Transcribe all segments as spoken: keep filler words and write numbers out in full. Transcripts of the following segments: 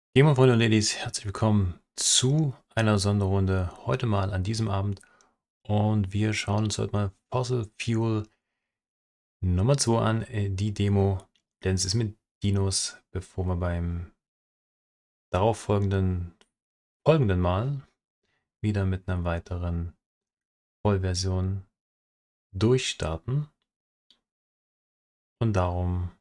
Gamer-Freunde und Ladies, herzlich willkommen zu einer Sonderrunde. Heute mal an diesem Abend. Und wir schauen uns heute mal Fossil Fuel Nummer zwei an, äh, die Demo. Denn es ist mit Dinos, bevor wir beim darauffolgenden folgenden Mal wieder mit einer weiteren Vollversion durchstarten. Und darum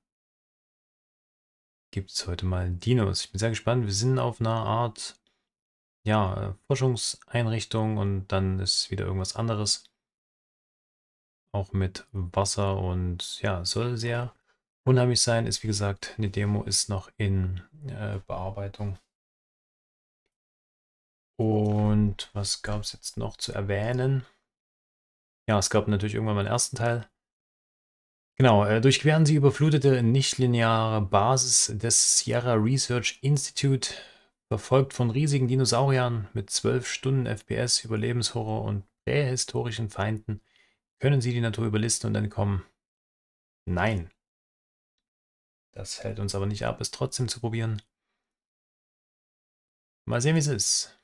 gibt es heute mal Dinos. Ich bin sehr gespannt. Wir sind auf einer Art ja, Forschungseinrichtung und dann ist wieder irgendwas anderes. Auch mit Wasser und ja, soll sehr unheimlich sein. Ist wie gesagt, eine Demo ist noch in äh, Bearbeitung. Und was gab es jetzt noch zu erwähnen? Ja, es gab natürlich irgendwann mal einen ersten Teil. Genau, äh, durchqueren sie überflutete nichtlineare Basis des Sierra Research Institute, verfolgt von riesigen Dinosauriern mit zwölf Stunden F P S, Überlebenshorror und prähistorischen Feinden. Können sie die Natur überlisten und entkommen? Nein. Das hält uns aber nicht ab, es trotzdem zu probieren. Mal sehen, wie es ist.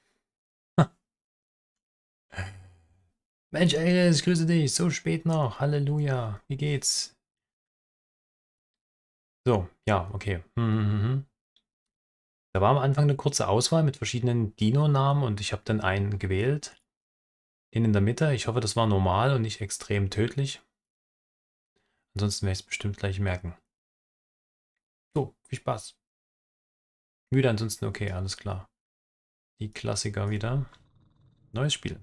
Mensch, Iris, ich grüße dich. So spät noch. Halleluja. Wie geht's? So, ja, okay. Hm, hm, hm, hm. Da war am Anfang eine kurze Auswahl mit verschiedenen Dino-Namen und ich habe dann einen gewählt. Den in der Mitte. Ich hoffe, das war normal und nicht extrem tödlich. Ansonsten werde ich es bestimmt gleich merken. So, viel Spaß. Müde, ansonsten okay, alles klar. Die Klassiker wieder. Neues Spiel.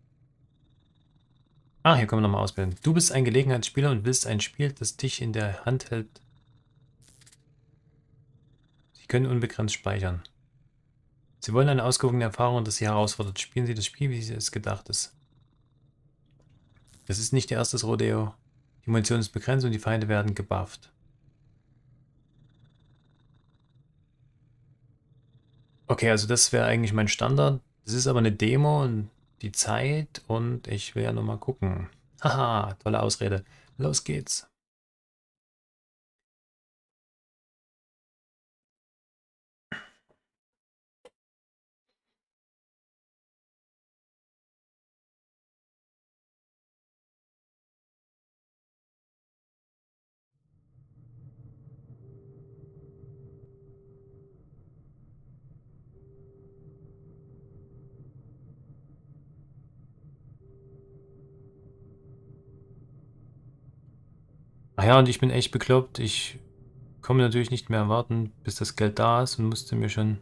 Ah, hier können wir nochmal auswählen. Du bist ein Gelegenheitsspieler und willst ein Spiel, das dich in der Hand hält. Sie können unbegrenzt speichern. Sie wollen eine ausgewogene Erfahrung, das Sie herausfordert. Spielen Sie das Spiel, wie es gedacht ist. Es ist nicht Ihr erstes Rodeo. Die Munition ist begrenzt und die Feinde werden gebufft. Okay, also das wäre eigentlich mein Standard. Das ist aber eine Demo und die Zeit und ich will ja nochmal gucken. Haha, tolle Ausrede. Los geht's. Ach ja, und ich bin echt bekloppt. Ich komme natürlich nicht mehr erwarten, bis das Geld da ist und musste mir schon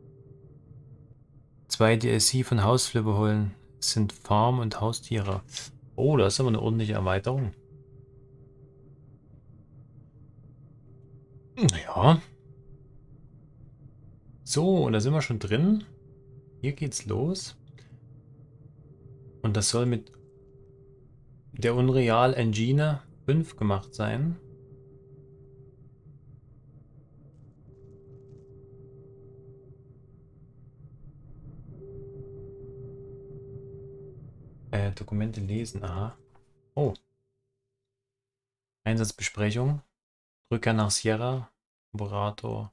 zwei D L C von Hausflipper holen. Es sind Farm und Haustiere. Oh, das ist aber eine ordentliche Erweiterung. Ja. So, und da sind wir schon drin. Hier geht's los. Und das soll mit der Unreal Engine fünf gemacht sein. Äh, Dokumente lesen, aha. Oh, Einsatzbesprechung. Rückkehr nach Sierra. Operator.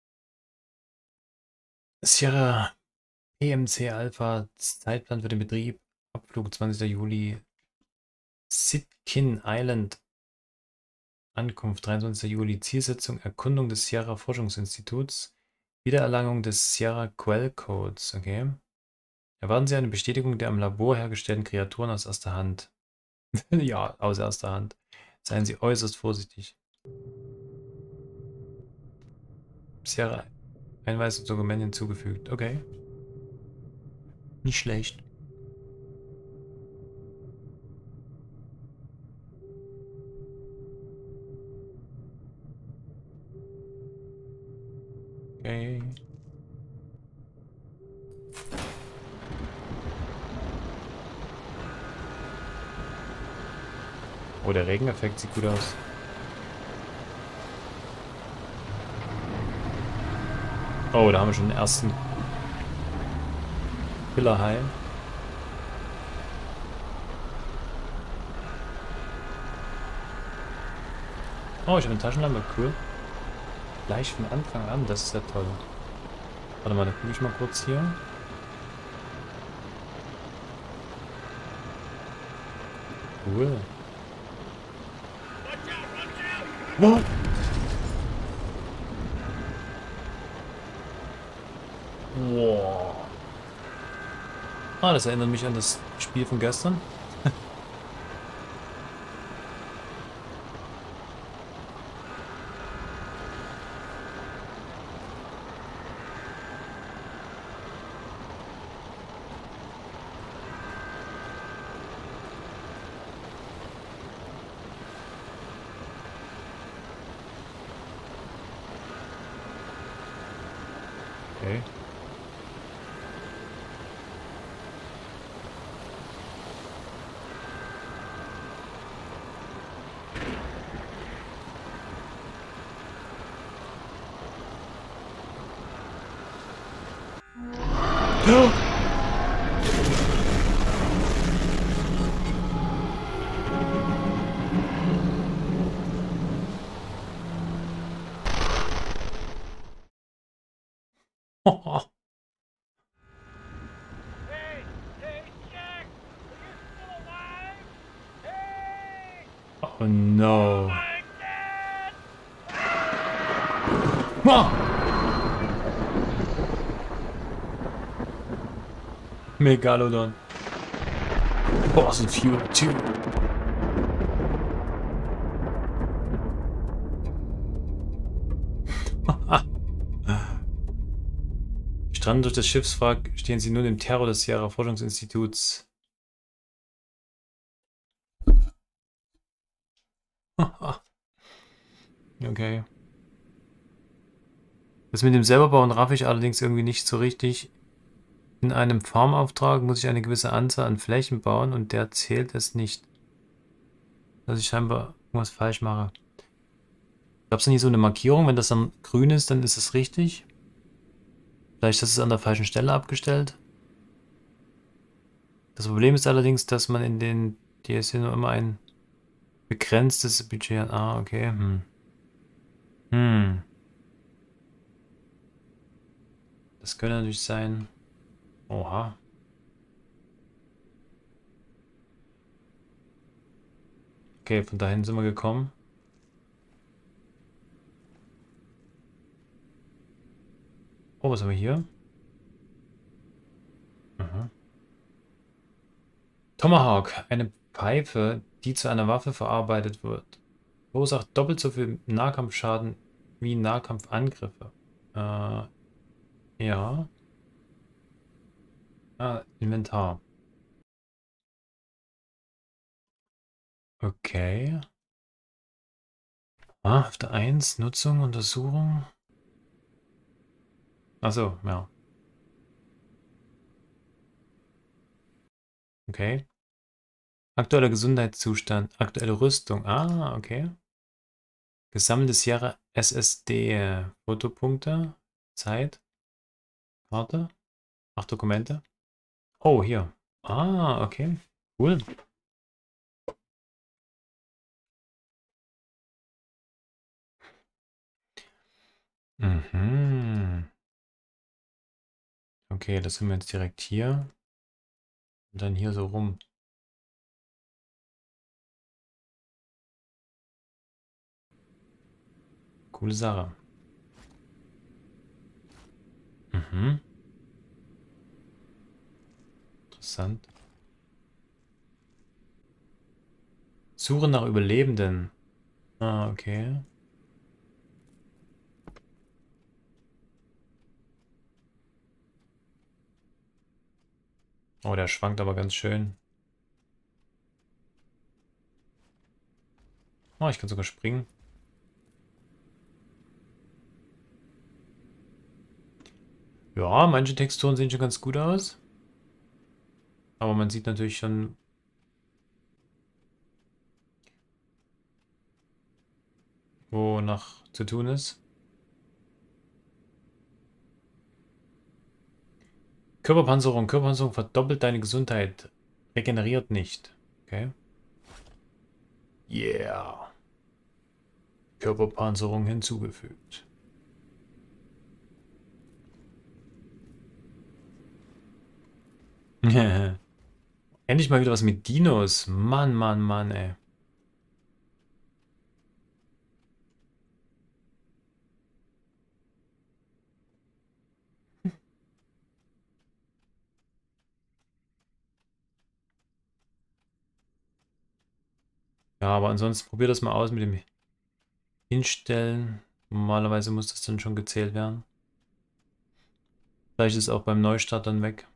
Sierra P M C Alpha. Zeitplan für den Betrieb. Abflug zwanzigster Juli. Sitkin Island. Ankunft dreiundzwanzigster Juli. Zielsetzung Erkundung des Sierra Forschungsinstituts. Wiedererlangung des Sierra Quellcodes. Okay. Erwarten Sie eine Bestätigung der im Labor hergestellten Kreaturen aus erster Hand. Ja, aus erster Hand. Seien Sie äußerst vorsichtig. Sierra Einweisungsdokument hinzugefügt. Okay. Nicht schlecht. Okay. Oh, der Regeneffekt sieht gut aus. Oh, da haben wir schon den ersten Killerhai. Oh, ich habe eine Taschenlampe. Cool. Gleich von Anfang an. Das ist ja toll. Warte mal, da gucke ich mal kurz hier. Cool. Oh. Wow. Ah, das erinnert mich an das Spiel von gestern. Okay. Oh, Hey, hey, Jack! Are you still alive? Hey! oh no. I'm dead! Ah! Megalodon. Fossil Fuel zwei. Stranden durch das Schiffswrack stehen sie nun im Terror des Sierra Forschungsinstituts. Okay. Das mit dem selberbauen raff ich allerdings irgendwie nicht so richtig. In einem Farmauftrag muss ich eine gewisse Anzahl an Flächen bauen und der zählt es nicht. Dass ich scheinbar irgendwas falsch mache. Gab es denn hier so eine Markierung? Wenn das dann grün ist, dann ist es richtig? Vielleicht ist es an der falschen Stelle abgestellt? Das Problem ist allerdings, dass man in den D L C nur immer ein begrenztes Budget hat. Ah, okay. Hm. Hm. Das könnte natürlich sein. Oha. Okay, von dahin sind wir gekommen. Oh, was haben wir hier? Mhm. Tomahawk, eine Pfeife, die zu einer Waffe verarbeitet wird. Verursacht doppelt so viel Nahkampfschaden wie Nahkampfangriffe. Äh, ja. Ah, Inventar. Okay. Ah, auf der eins, Nutzung, Untersuchung. Achso, ja. Okay. Aktueller Gesundheitszustand, aktuelle Rüstung. Ah, okay. Gesammeltes Sierra S S D. Fotopunkte. Zeit. Warte. Ach, Dokumente. Oh, hier. Ah, okay. Cool. Mhm. Okay, das sind wir jetzt direkt hier. Und dann hier so rum. Coole Sache. Mhm. Interessant. Suche nach Überlebenden. Ah, okay. Oh, der schwankt aber ganz schön. Oh, ich kann sogar springen. Ja, manche Texturen sehen schon ganz gut aus. Aber man sieht natürlich schon, wo noch zu tun ist. Körperpanzerung. Körperpanzerung verdoppelt deine Gesundheit. Regeneriert nicht. Okay. Yeah. Körperpanzerung hinzugefügt. Endlich mal wieder was mit Dinos. Mann, Mann, Mann, ey. Ja, aber ansonsten probier das mal aus mit dem Hinstellen. Normalerweise muss das dann schon gezählt werden. Vielleicht ist es auch beim Neustart dann weg.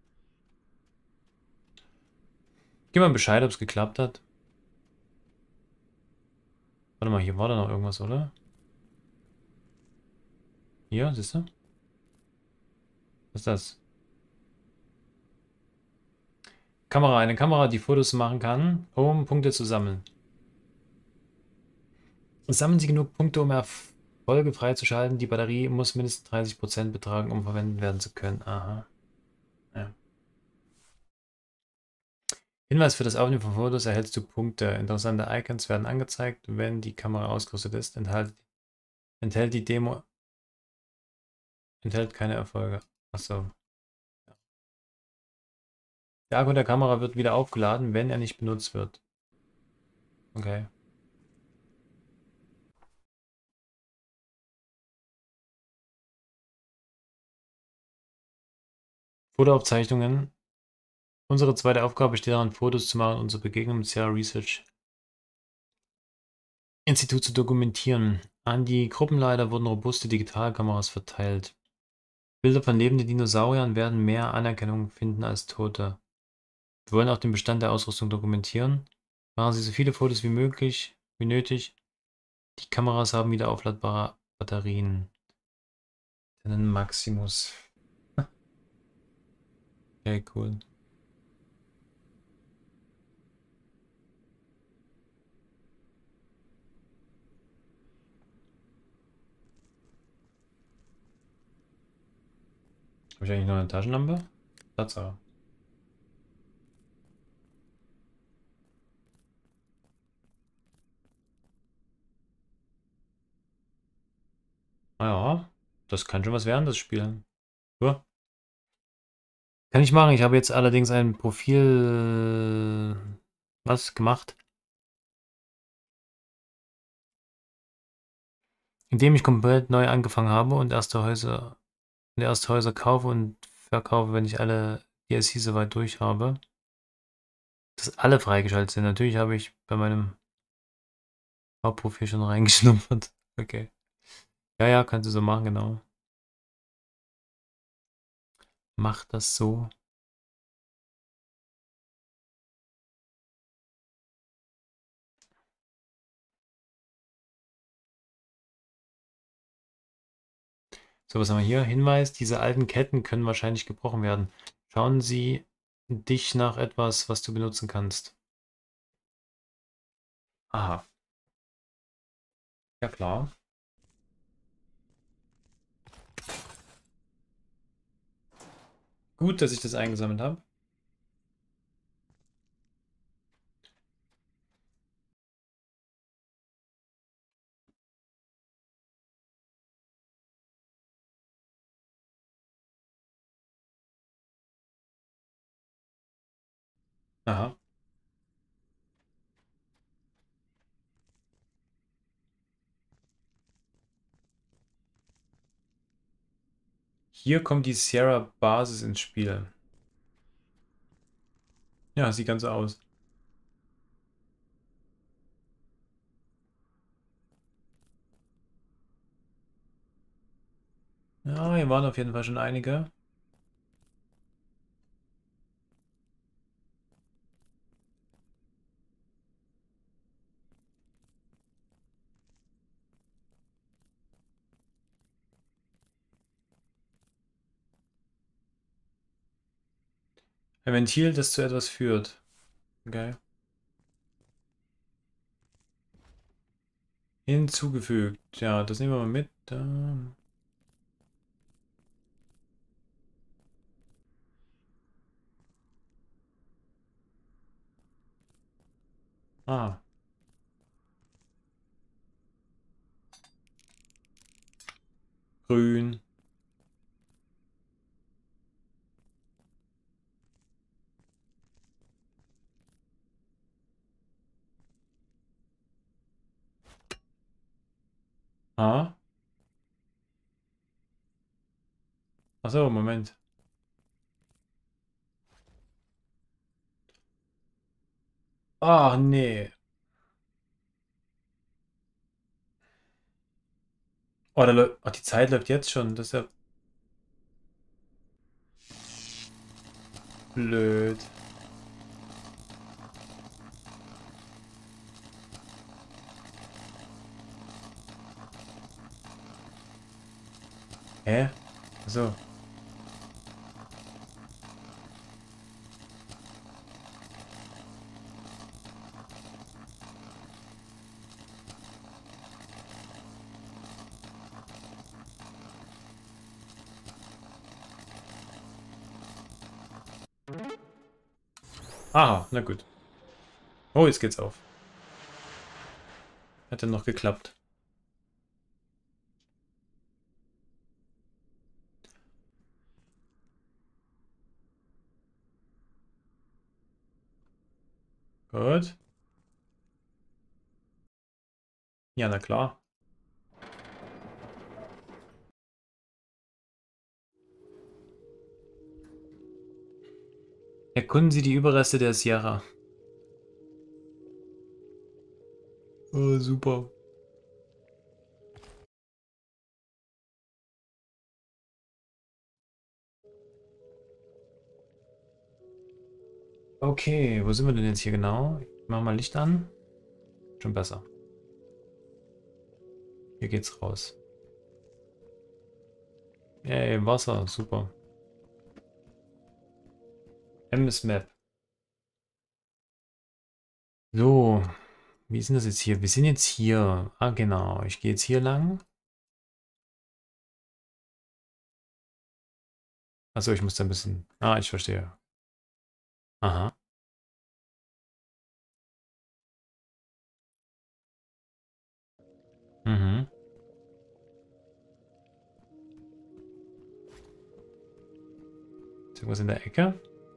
Gib mal Bescheid, ob es geklappt hat. Warte mal, hier war da noch irgendwas, oder? Hier, siehst du? Was ist das? Kamera, eine Kamera, die Fotos machen kann, um Punkte zu sammeln. Sammeln Sie genug Punkte, um Erfolge freizuschalten. Die Batterie muss mindestens dreißig Prozent betragen, um verwendet werden zu können. Aha. Ja. Hinweis für das Aufnehmen von Fotos erhältst du Punkte. Interessante Icons werden angezeigt, wenn die Kamera ausgerüstet ist. Enthält, enthält die Demo enthält keine Erfolge. Achso. Der Akku der Kamera wird wieder aufgeladen, wenn er nicht benutzt wird. Okay. Fotoaufzeichnungen. Unsere zweite Aufgabe besteht darin, Fotos zu machen und unsere Begegnung mit Sierra Research Institut zu dokumentieren. An die Gruppenleiter wurden robuste Digitalkameras verteilt. Bilder von lebenden Dinosauriern werden mehr Anerkennung finden als tote. Wir wollen auch den Bestand der Ausrüstung dokumentieren. Machen Sie so viele Fotos wie möglich, wie nötig. Die Kameras haben wieder aufladbare Batterien. Einen Maximus. Okay, cool. Habe ich eigentlich noch eine Taschenlampe? Tatsache. Naja, das kann schon was werden, das Spiel. Ja. Kann ich machen. Ich habe jetzt allerdings ein Profil was gemacht, indem ich komplett neu angefangen habe und erste Häuser, erste Häuser kaufe und verkaufe, wenn ich alle D L C soweit durch habe. Dass alle freigeschaltet sind. Natürlich habe ich bei meinem Hauptprofil schon reingeschnuppert. Okay. Ja, ja, kannst du so machen, genau. Mach das so. So, was haben wir hier? Hinweis, diese alten Ketten können wahrscheinlich gebrochen werden. Schauen Sie dich nach etwas, was du benutzen kannst. Aha. Ja, klar. Gut, dass ich das eingesammelt habe. Aha. Hier kommt die Sierra Basis ins Spiel. Ja, sieht ganz so aus. Ja, hier waren auf jeden Fall schon einige. Ein Ventil, das zu etwas führt. Okay. Hinzugefügt. Ja, das nehmen wir mal mit. Ähm. Ah. Grün. Ah. Achso, Moment. Ach, nee. Oh, da läuft. Ach, die Zeit läuft jetzt schon. Das ist ja blöd. Hä? So. Aha, na gut. Oh, jetzt geht's auf. Hat ja noch geklappt. Gut. Ja, na klar. Erkunden Sie die Überreste der Sierra. Oh, super. Okay, wo sind wir denn jetzt hier genau? Ich mach mal Licht an. Schon besser. Hier geht's raus. Ey, Wasser, super. M S Map. So, wie ist denn das jetzt hier? Wir sind jetzt hier. Ah, genau. Ich gehe jetzt hier lang. Achso, ich muss da ein bisschen. Ah, ich verstehe. Aha. Mhm. Ist irgendwas in der Ecke?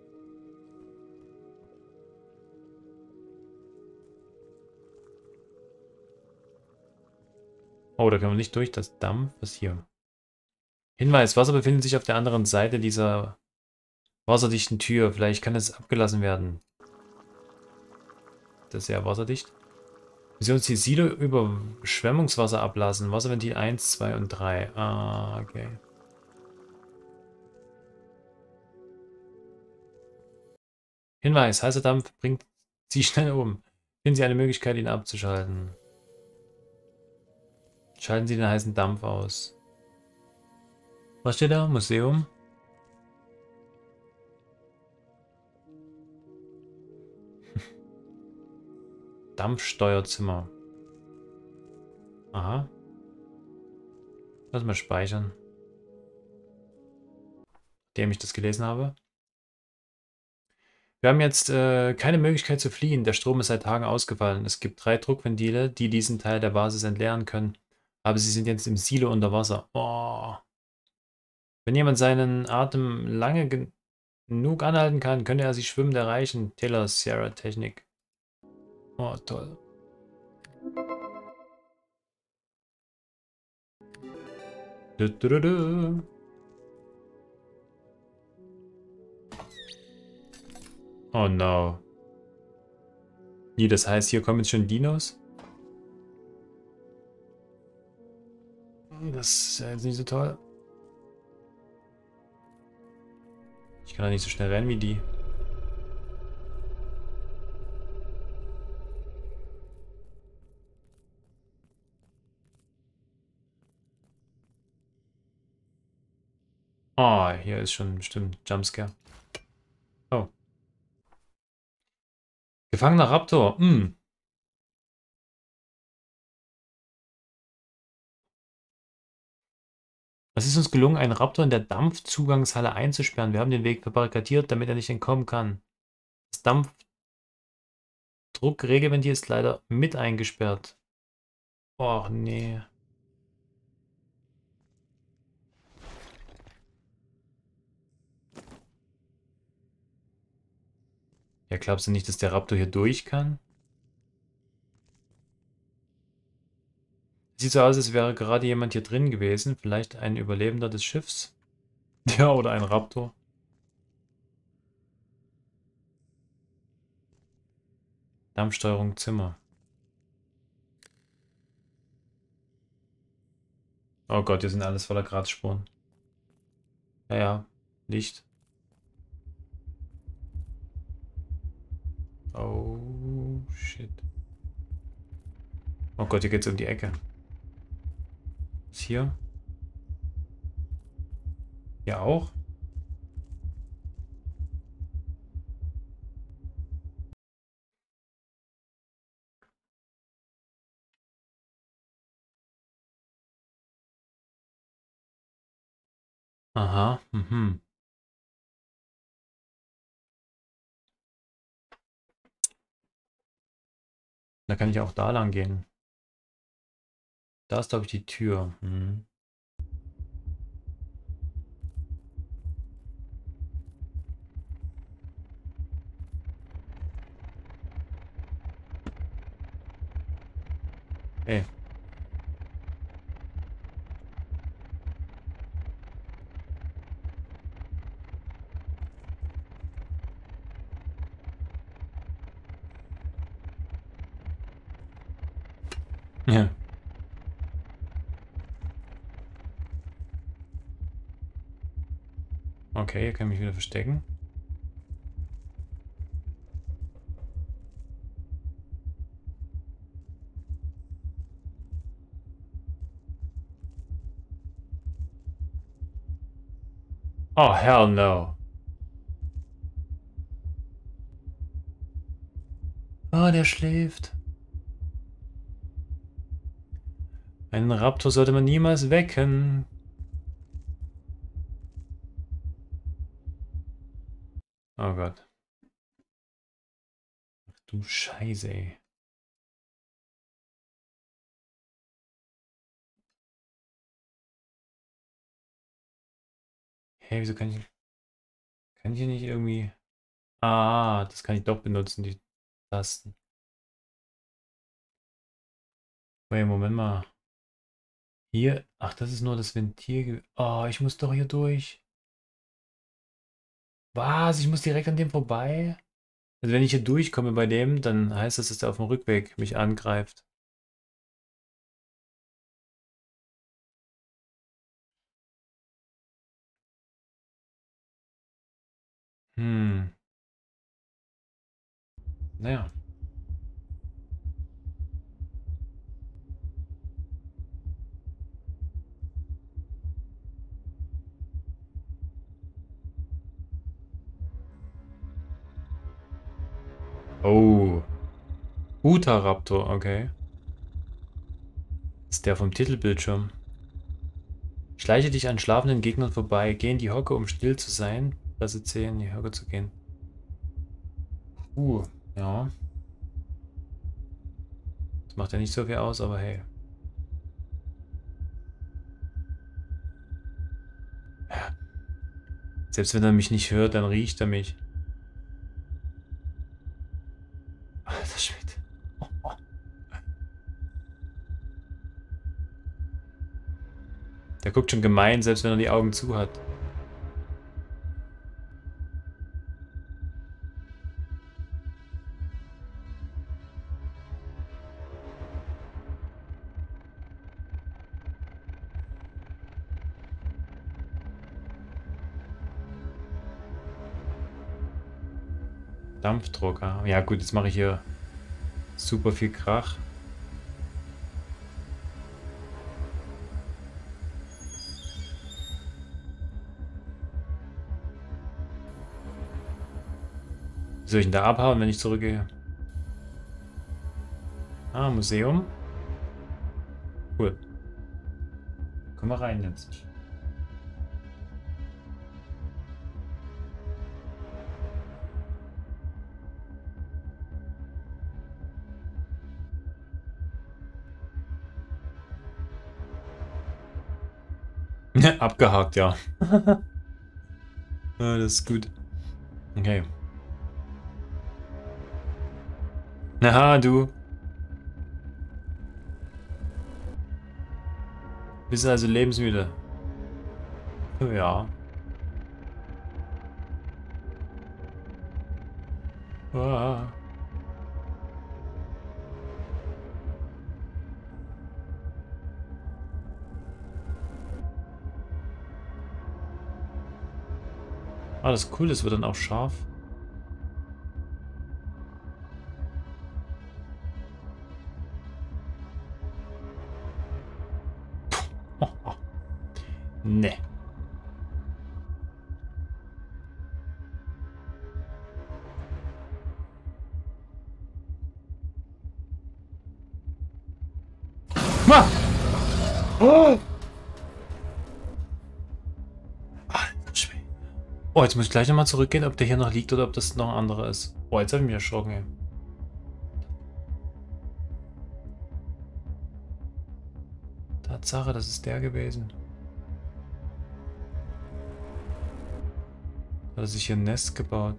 Oh, da können wir nicht durch. Das Dampf. Was hier? Hinweis: Wasser befindet sich auf der anderen Seite dieser wasserdichten Tür. Vielleicht kann es abgelassen werden. Das ist ja wasserdicht. Missionsziel Silo über Schwemmungswasser ablassen. Wasserventil eins, zwei und drei. Ah, okay. Hinweis: Heißer Dampf bringt Sie schnell um. Finden Sie eine Möglichkeit, ihn abzuschalten. Schalten Sie den heißen Dampf aus. Was steht da? Museum? Dampfsteuerzimmer. Aha. Lass mal speichern. Nachdem ich das gelesen habe. Wir haben jetzt äh, keine Möglichkeit zu fliehen. Der Strom ist seit Tagen ausgefallen. Es gibt drei Druckventile, die diesen Teil der Basis entleeren können. Aber sie sind jetzt im Silo unter Wasser. Oh. Wenn jemand seinen Atem lange gen genug anhalten kann, könnte er sie schwimmend erreichen. Taylor Sierra Technik. Oh, toll. Du, du, du, du. Oh no. Wie, das heißt, hier kommen jetzt schon Dinos? Das ist ja jetzt nicht so toll. Ich kann doch nicht so schnell rennen wie die. Oh, hier ist schon bestimmt Jumpscare. Oh. Gefangener Raptor. Hm. Es ist uns gelungen, einen Raptor in der Dampfzugangshalle einzusperren. Wir haben den Weg verbarrikadiert, damit er nicht entkommen kann. Das Dampfdruckregelventil ist leider mit eingesperrt. Och, nee. Ja, glaubst du nicht, dass der Raptor hier durch kann? Sieht so aus, als wäre gerade jemand hier drin gewesen. Vielleicht ein Überlebender des Schiffs. Ja, oder ein Raptor. Dampfsteuerung Zimmer. Oh Gott, hier sind alles voller Kratzspuren. Ja, ja. Licht. Oh, shit. Oh Gott, hier geht's um die Ecke. Was ist hier? Hier auch? Aha, mhm. Da kann ich auch da lang gehen. Da ist, glaube ich, die Tür. Mhm. Ey. Ja. Okay, hier kann ich mich wieder verstecken. Oh, hell no. Oh, der schläft. Einen Raptor sollte man niemals wecken. Oh Gott. Ach du Scheiße, ey. Hey, wieso kann ich... Kann ich hier nicht irgendwie... Ah, das kann ich doch benutzen, die Tasten. Wait, Moment mal. Hier... Ach, das ist nur das Ventil. Oh, ich muss doch hier durch. Was? Ich muss direkt an dem vorbei? Also wenn ich hier durchkomme bei dem, dann heißt das, dass er auf dem Rückweg mich angreift. Hm. Naja. Oh. Utahraptor, okay. Das ist der vom Titelbildschirm. Schleiche dich an schlafenden Gegnern vorbei. Geh in die Hocke, um still zu sein. Klasse zehn, in die Hocke zu gehen. Uh, ja. Das macht ja nicht so viel aus, aber hey. Ja. Selbst wenn er mich nicht hört, dann riecht er mich. Alter Schwede. Oh, oh. Der guckt schon gemein, selbst wenn er die Augen zu hat. Dampfdrucker. Ja gut, jetzt mache ich hier super viel Krach. Wie soll ich denn da abhauen, wenn ich zurückgehe? Ah, Museum. Cool. Komm mal rein jetzt. Abgehakt, ja. Ah, das ist gut. Okay. Aha, du. Bist du also lebensmüde? Ja. Ah. Ah, das ist cool, das wird dann auch scharf. Ne. Ah! Oh! Alter Schwede. Oh, jetzt muss ich gleich nochmal zurückgehen, ob der hier noch liegt oder ob das noch ein anderer ist. Oh, jetzt habe ich mich erschrocken, ey. Tatsache, das ist der gewesen. Hat er sich hier ein Nest gebaut.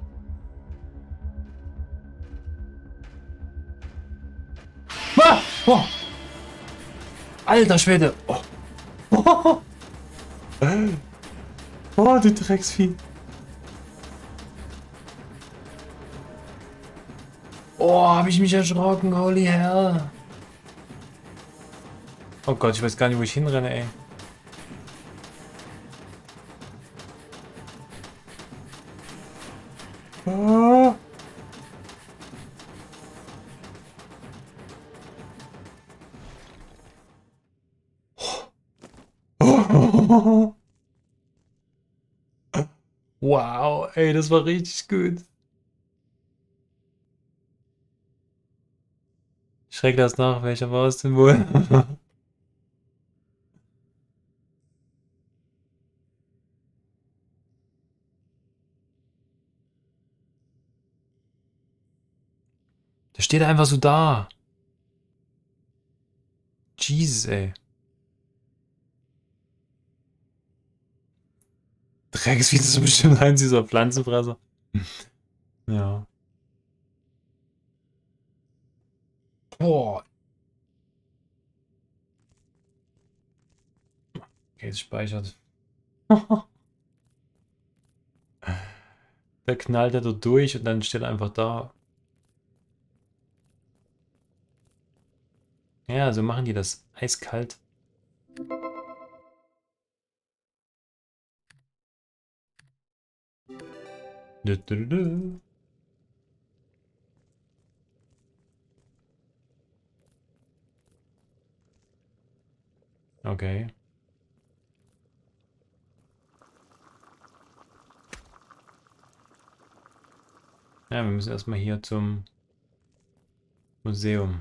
Ah! Oh! Alter Schwede! Oh! Oh, oh du Drecksvieh! Oh, habe ich mich erschrocken, holy hell! Oh Gott, ich weiß gar nicht, wo ich hinrenne, ey. Ah. Wow, ey, das war richtig gut. Schreck das nach, welcher war es denn wohl? Der steht einfach so da. Jesus, ey. Drecksvieh, das ist bestimmt eins dieser Pflanzenfresser. Ja. Boah. Okay, es speichert. Da knallt er da durch und dann steht er einfach da. Ja, so machen die das. Eiskalt. Dü, dü, dü, dü. Okay. Ja, wir müssen erstmal hier zum Museum.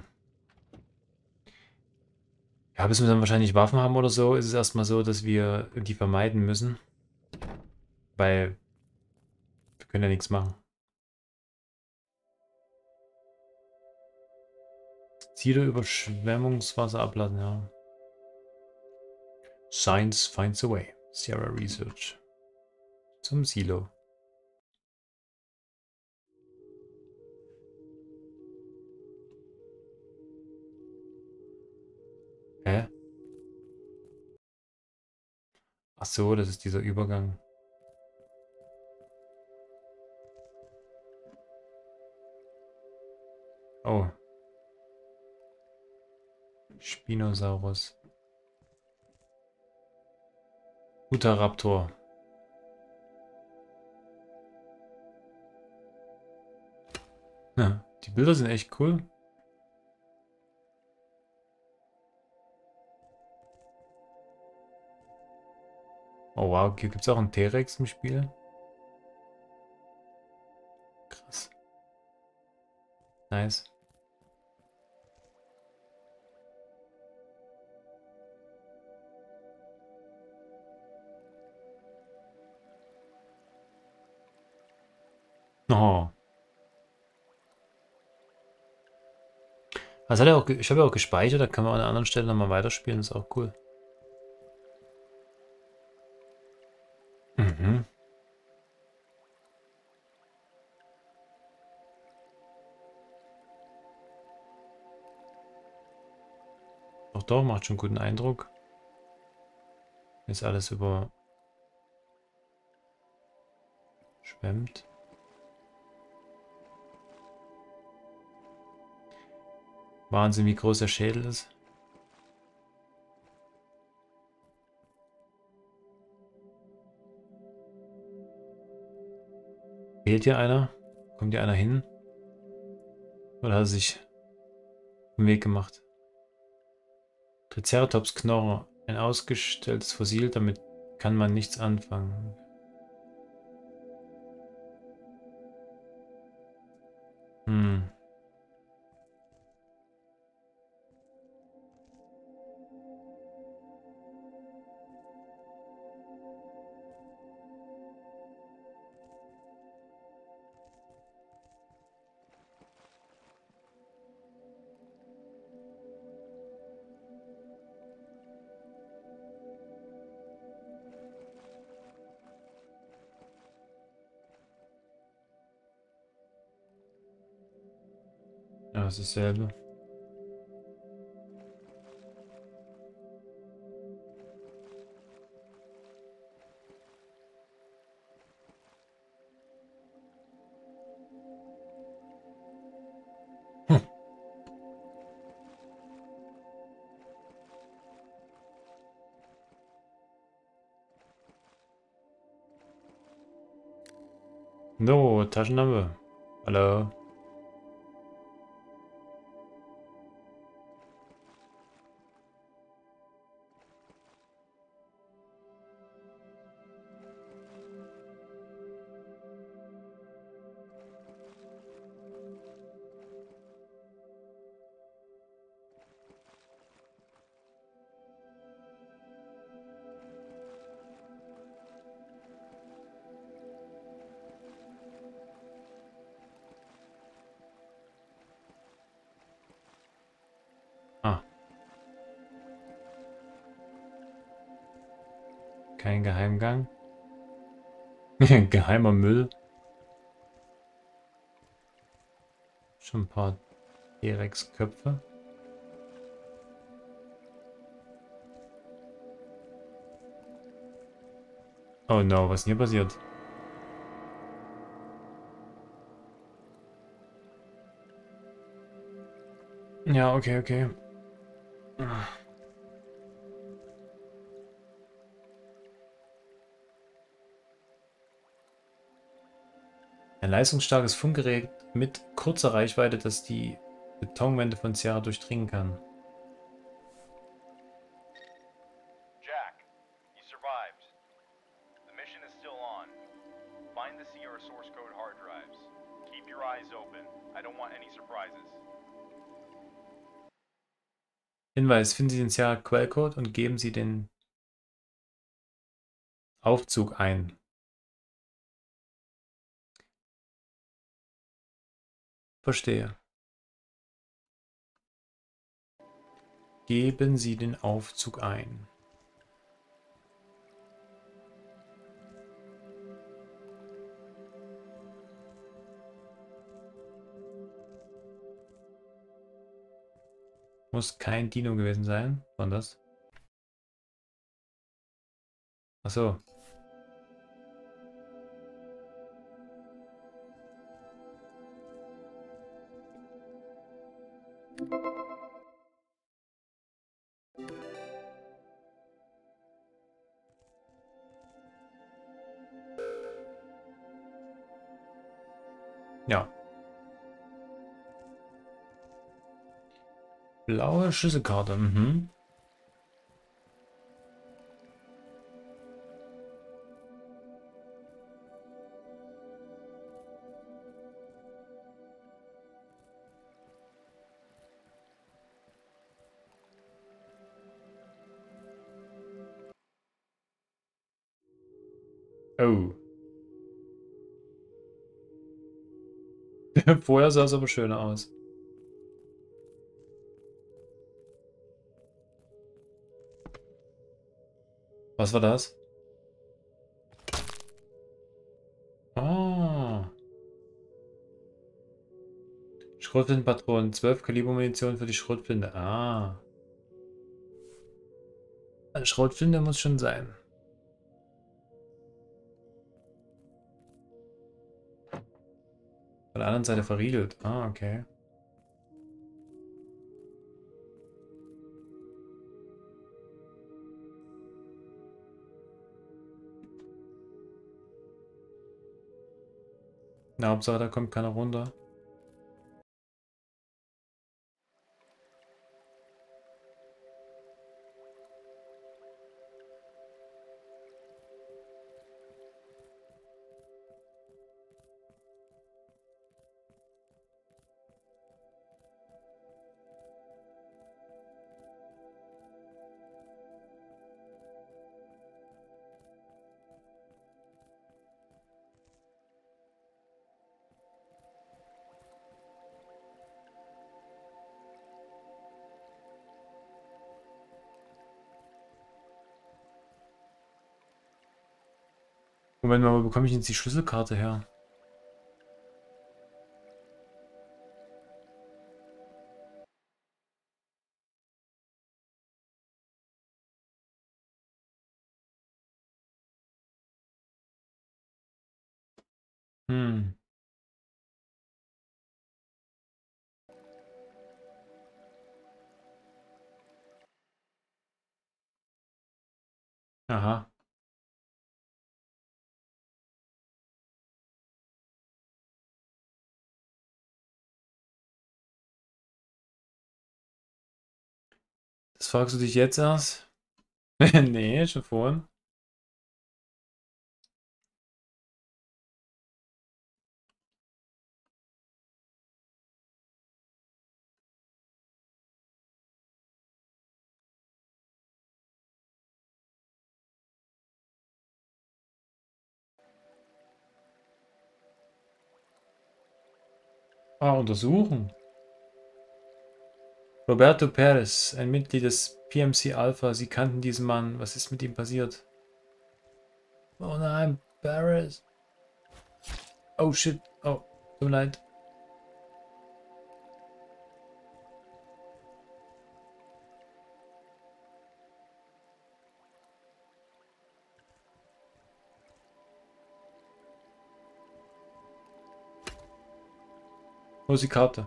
Ja, bis wir dann wahrscheinlich Waffen haben oder so, ist es erstmal so, dass wir die vermeiden müssen. Weil wir können ja nichts machen. Ziele Überschwemmungswasser abladen, ja. Science finds a way. Sierra Research. Zum Silo. Hä? Ach so, das ist dieser Übergang. Oh. Spinosaurus. Utahraptor. Ja, die Bilder sind echt cool. Oh wow, hier gibt es auch einen T-Rex im Spiel. Krass. Nice. Oh. Also hat er auch, ich habe ja auch gespeichert, da kann man an einer anderen Stelle nochmal weiterspielen, ist auch cool. Mhm. Doch, doch, macht schon guten Eindruck. Ist alles überschwemmt. Wahnsinn, wie groß der Schädel ist. Fehlt hier einer? Kommt hier einer hin? Oder hat er sich den Weg gemacht? Triceratops-Knochen. Ein ausgestelltes Fossil, damit kann man nichts anfangen. Hm. Ja, das ist dasselbe. Hm. So, Taschenlampe. Hallo. Ah. Kein Geheimgang. Geheimer Müll. Schon ein paar T-Rex-Köpfe. Oh no, was ist denn hier passiert? Ja, okay, okay. Ein leistungsstarkes Funkgerät mit kurzer Reichweite, das die Betonwände von Sierra durchdringen kann. Jack, you survived. The mission is still on. Find the Sierra source code hard drives. Keep your eyes open. I don't want any surprises. Hinweis, finden Sie den Sierra Quellcode und geben Sie den Aufzug ein. Verstehe. Geben Sie den Aufzug ein. Muss kein Dino gewesen sein. Wann das? Ach so. Ja. Blaue Schlüsselkarte. Mhm. Oh. Vorher sah es aber schöner aus. Was war das? Ah. Schrotflintenpatronen. zwölf Kaliber Munition für die Schrotflinte. Ah. Ein Schrotflinte muss schon sein. Von der anderen Seite verriegelt. Ah, okay. Na, Hauptsache, da kommt keiner runter. Moment mal, wo bekomme ich jetzt die Schlüsselkarte her? Hm. Aha. Das fragst du dich jetzt erst? Nee, schon vorhin. Ah, untersuchen. Roberto Perez, ein Mitglied des P M C Alpha. Sie kannten diesen Mann. Was ist mit ihm passiert? Oh nein, Perez. Oh shit. Oh, tut mir leid. Wo ist die Karte?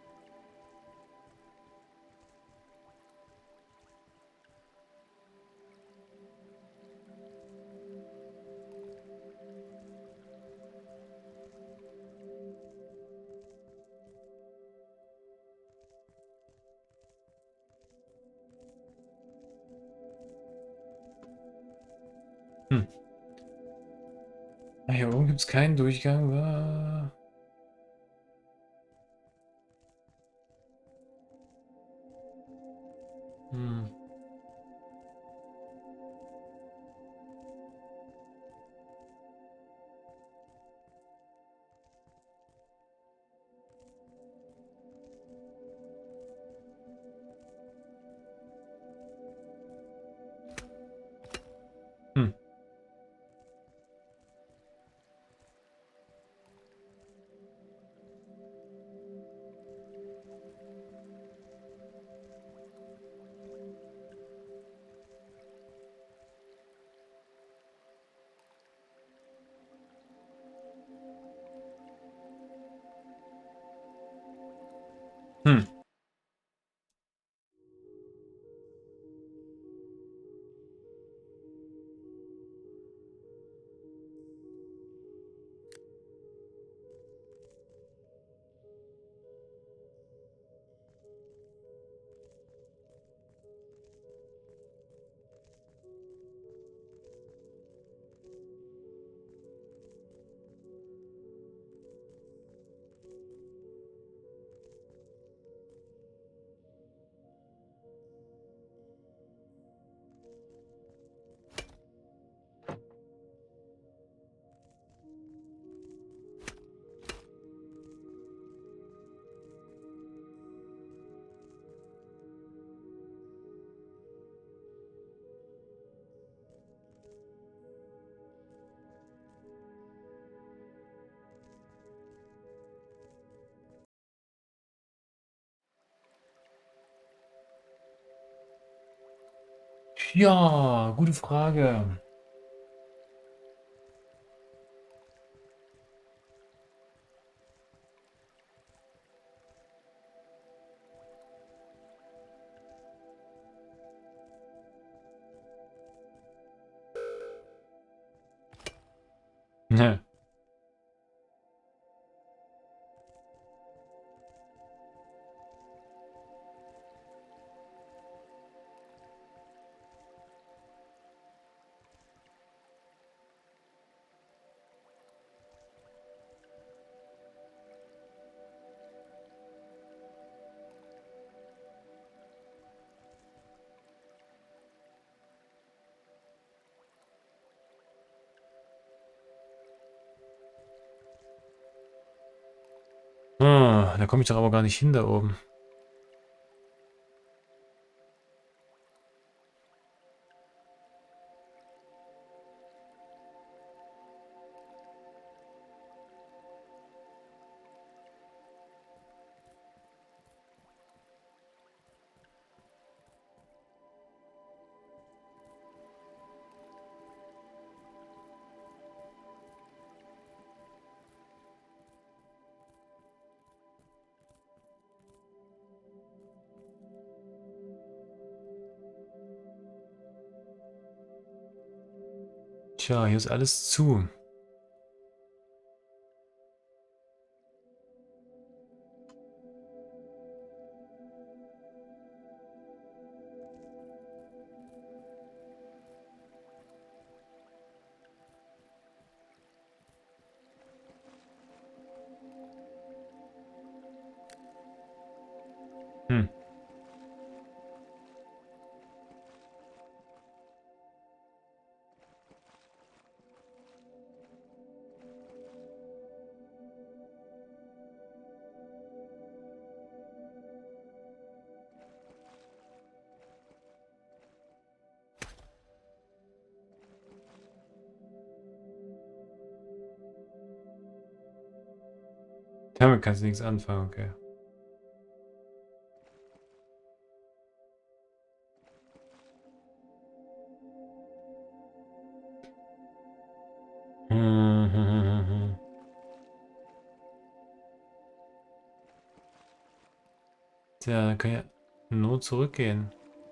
Hm. Ah, hier oben gibt es keinen Durchgang. Ah. Hm. Hm. Ja, gute Frage. Ne. Ah, da komme ich doch aber gar nicht hin da oben. Tja, hier ist alles zu. Hm. Damit kannst du nichts anfangen, okay. Hm, hm, hm, hm, hm. Tja, dann kann ich ja nur zurückgehen.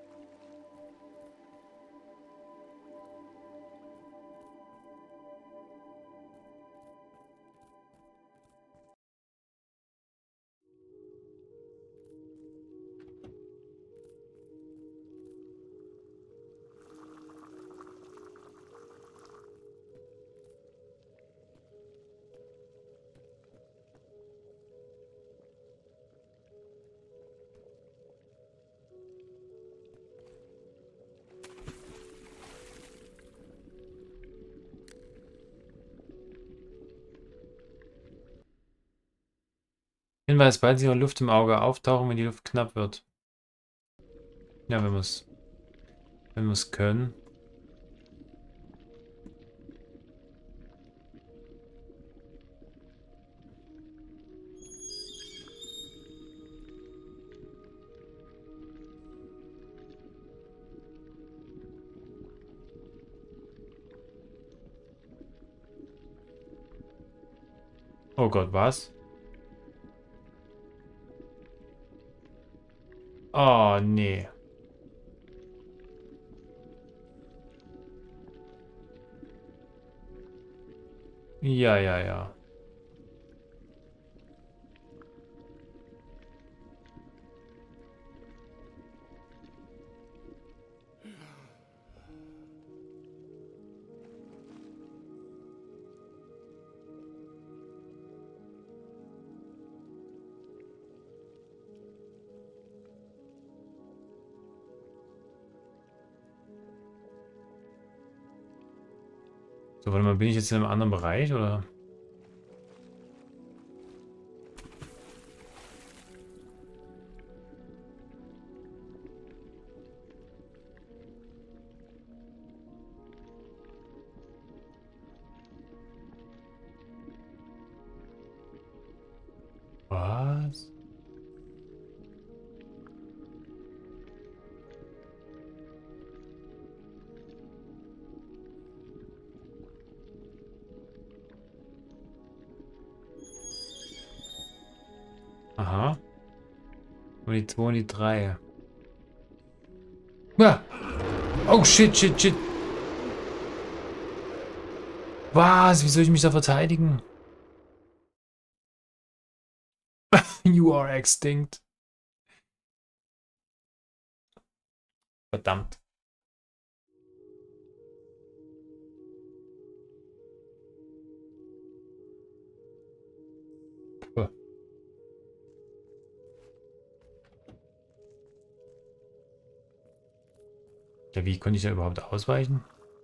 Hinweis, bald sichere Luft im Auge auftauchen, wenn die Luft knapp wird. Ja, wenn wir es wenn wir es können. Oh Gott, was? Oh, nee. Ja, ja, ja. So, warte mal, bin ich jetzt in einem anderen Bereich, oder? Was? Aha. Und die zwei und die drei. Ah. Oh shit, shit, shit. Was? Wie soll ich mich da verteidigen? You are extinct. Verdammt. Puh. Ja, wie konnte ich da überhaupt ausweichen?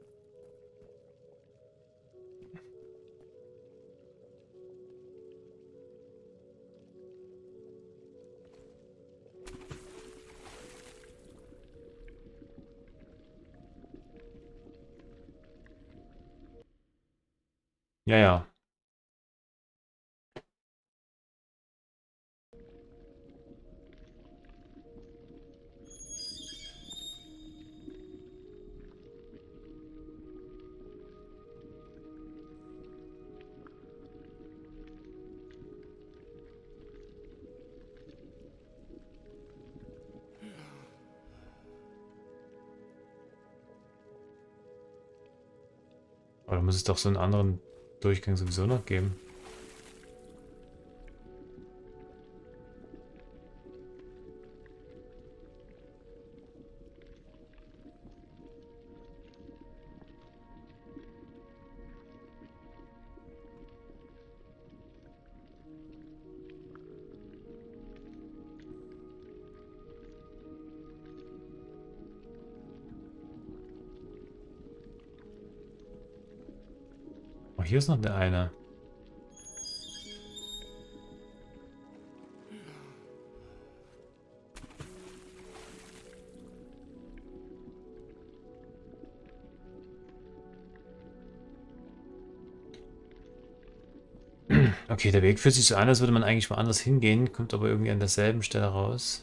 Ja, ja. Aber da muss es doch so einen anderen Durchgang sowieso noch geben. Oh, hier ist noch der eine. Okay, der Weg fühlt sich so an, als würde man eigentlich woanders hingehen, kommt aber irgendwie an derselben Stelle raus.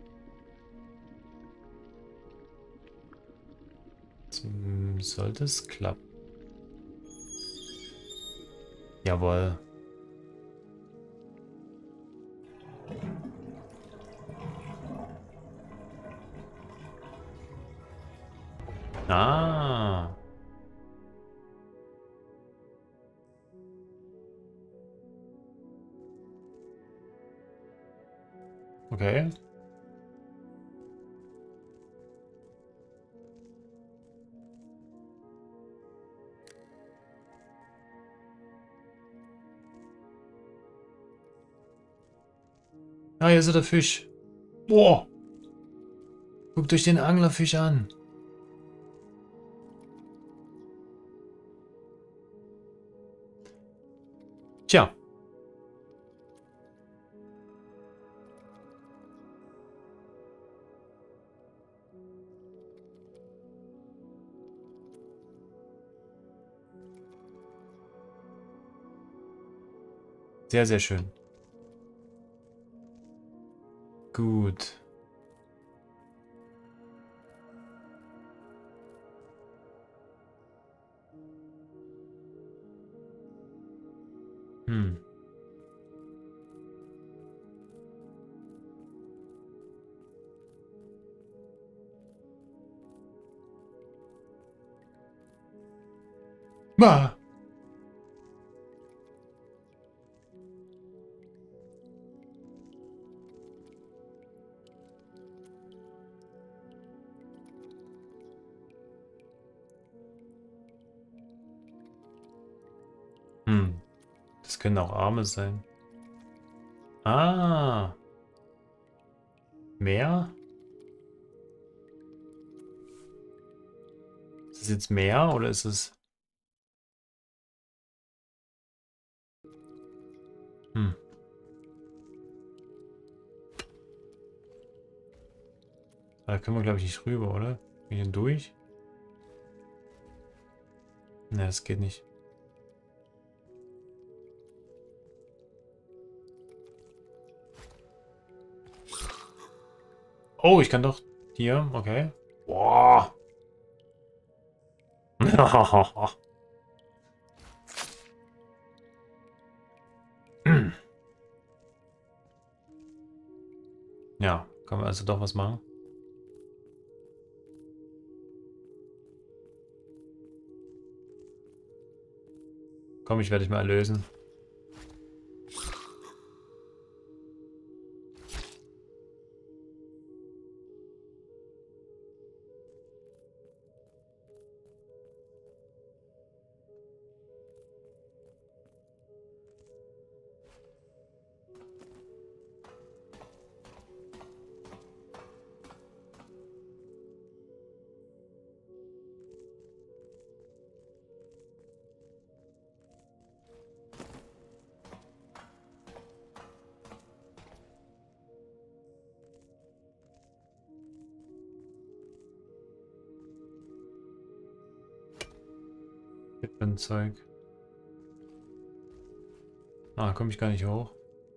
Jetzt, mm, sollte es klappen. Jawohl. Ah. Okay. Ah, hier ist der Fisch. Boah. Guckt euch den Anglerfisch an. Tja. Sehr, sehr schön. Gut. Hm. Bah. Hm. Das können auch Arme sein. Ah. Meer? Ist es jetzt Meer oder ist es... Hm. Da können wir, glaube ich, nicht rüber, oder? Bin ich denn durch? Ne, das geht nicht. Oh, ich kann doch hier, okay. Boah. Ja, kann man also doch was machen. Komm, ich werde dich mal erlösen. Zeug. Ah, komme ich gar nicht hoch.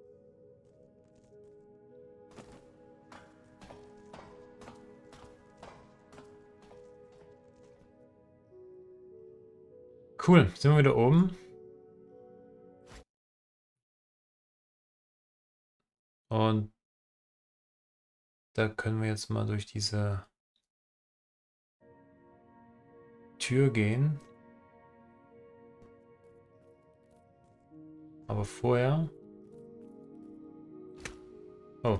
Cool, sind wir wieder oben. Und da können wir jetzt mal durch diese Tür gehen. Aber vorher... Oh.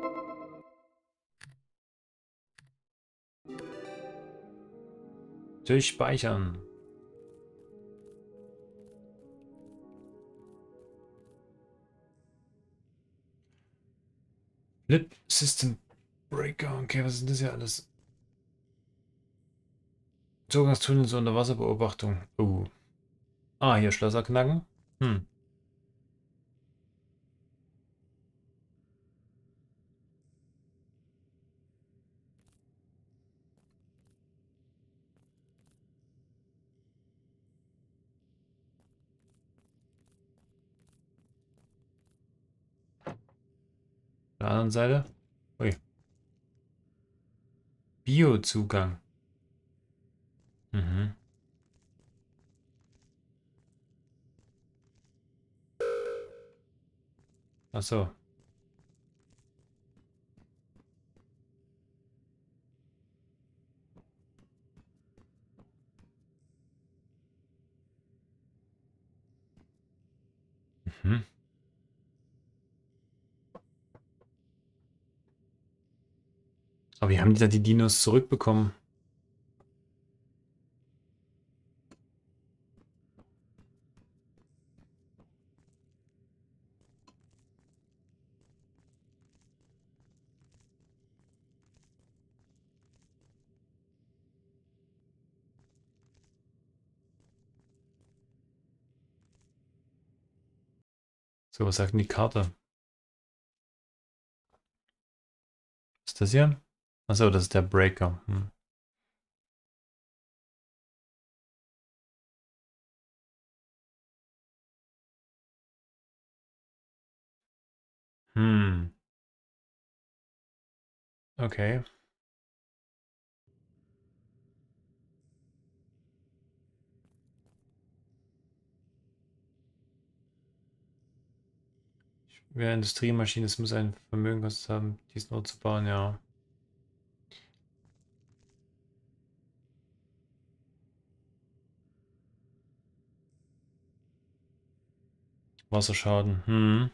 Durchspeichern. Flip System Breaker. Okay, was ist das hier alles? Zugangstunnel zur Unterwasserbeobachtung. Oh. Ah, hier Schlösser knacken. Hm. Auf der anderen Seite. Ui. Biozugang. Mhm. Ach so. Mhm. Aber wie haben die da die Dinos zurückbekommen? So, was sagt denn die Karte? Ist das hier? Achso, das ist der Breaker. Hm. Hm. Okay. Schwere Industriemaschine, es muss ein Vermögen gekostet haben, diesen Ort zu bauen, ja. Wasserschaden. Hm.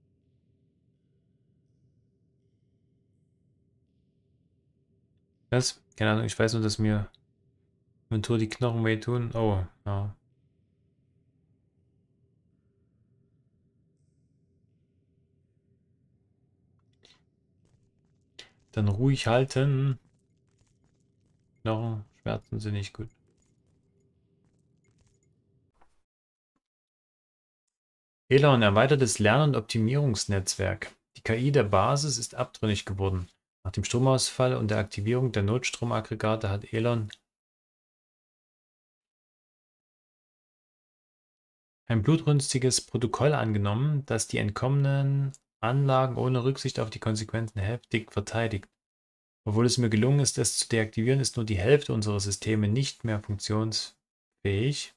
Was? Keine Ahnung, ich weiß nur, dass mir Inventur die Knochen wehtun. Oh, ja. Dann ruhig halten. Knochen, Schmerzen sind nicht gut. Elon, erweitertes Lern- und Optimierungsnetzwerk. Die K I der Basis ist abtrünnig geworden. Nach dem Stromausfall und der Aktivierung der Notstromaggregate hat Elon ein blutrünstiges Protokoll angenommen, das die entkommenen Anlagen ohne Rücksicht auf die Konsequenzen heftig verteidigt. Obwohl es mir gelungen ist, es zu deaktivieren, ist nur die Hälfte unserer Systeme nicht mehr funktionsfähig.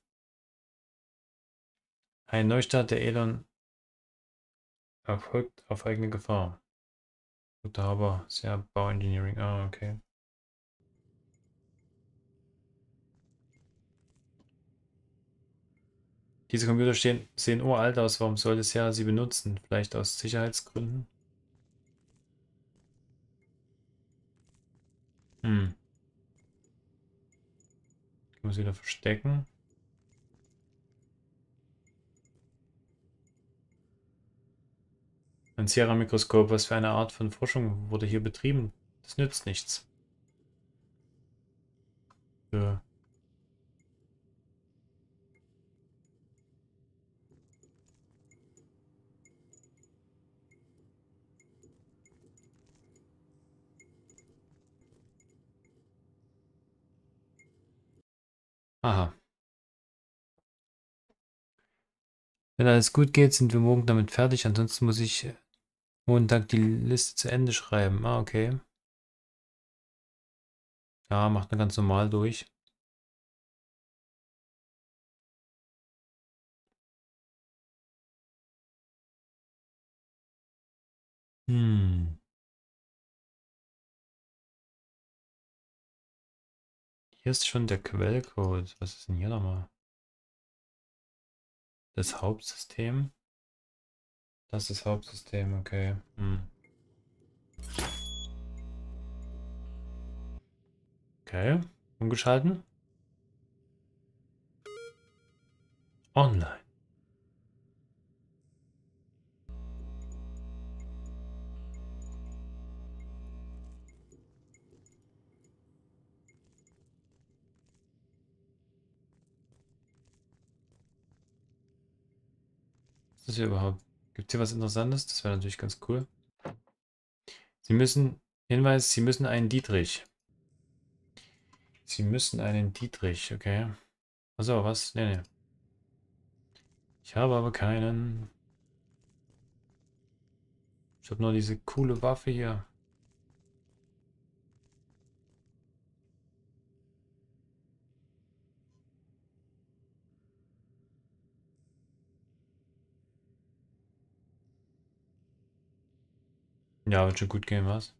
Ein Neustart der Elon erfolgt auf eigene Gefahr. Guter Haber, sehr Bauengineering. Ah, okay. Diese Computer stehen, sehen uralt aus. Warum sollte Sierra sie benutzen? Vielleicht aus Sicherheitsgründen? Hm. Ich muss wieder verstecken. Ein Sierra-Mikroskop. Was für eine Art von Forschung wurde hier betrieben? Das nützt nichts. Ja. Aha. Wenn alles gut geht, sind wir morgen damit fertig. Ansonsten muss ich Montag die Liste zu Ende schreiben. Ah, okay. Ja, macht man ganz normal durch. Hm. Hier ist schon der Quellcode. Was ist denn hier nochmal? Das Hauptsystem. Das ist das Hauptsystem, okay. Hm. Okay. Umgeschalten. Online. Was ist das hier überhaupt? Gibt es hier was Interessantes? Das wäre natürlich ganz cool. Sie müssen, Hinweis, Sie müssen einen Dietrich. Sie müssen einen Dietrich, okay. Achso, was? Nee, nee. Ich habe aber keinen. Ich habe nur diese coole Waffe hier. Ja, wird schon gut gehen, was?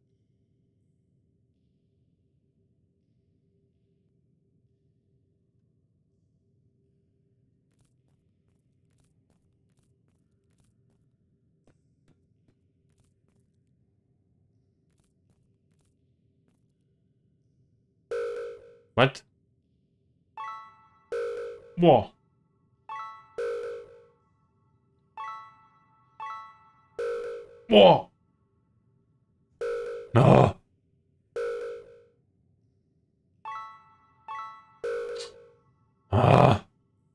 Was? Boah. Boah. Ah. Ah.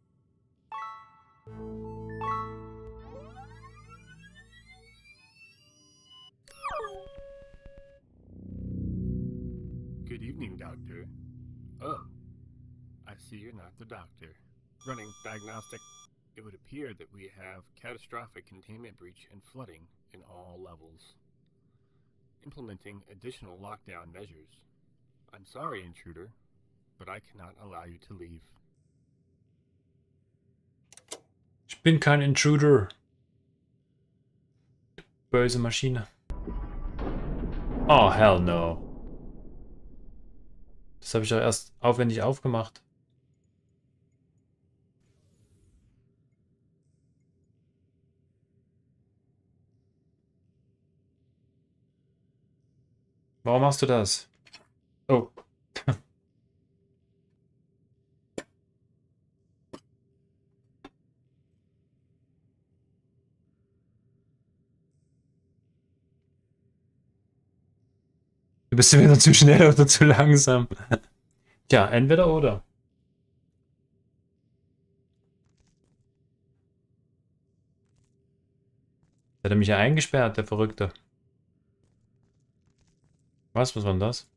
Good evening, Doctor. Oh, I see you're not the doctor. Running diagnostic. It would appear that we have catastrophic containment breach and flooding in all levels. Implementing additional lockdown measures. I'm sorry, intruder, but I cannot allow you to leave. Ich bin kein Intruder. Böse Maschine. Oh, hell no. Das habe ich doch erst aufwendig aufgemacht. Warum machst du das? Oh. Du bist entweder zu schnell oder zu langsam. Tja, entweder oder. Hat er mich ja eingesperrt, der Verrückte. Was? Was war denn das?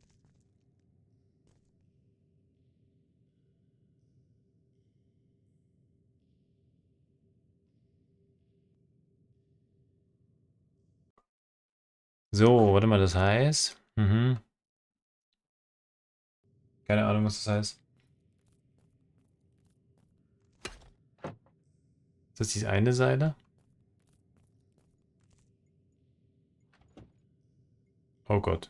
So, warte mal, das heißt. Mhm. Keine Ahnung, was das heißt. Ist das die eine Seite? Oh Gott.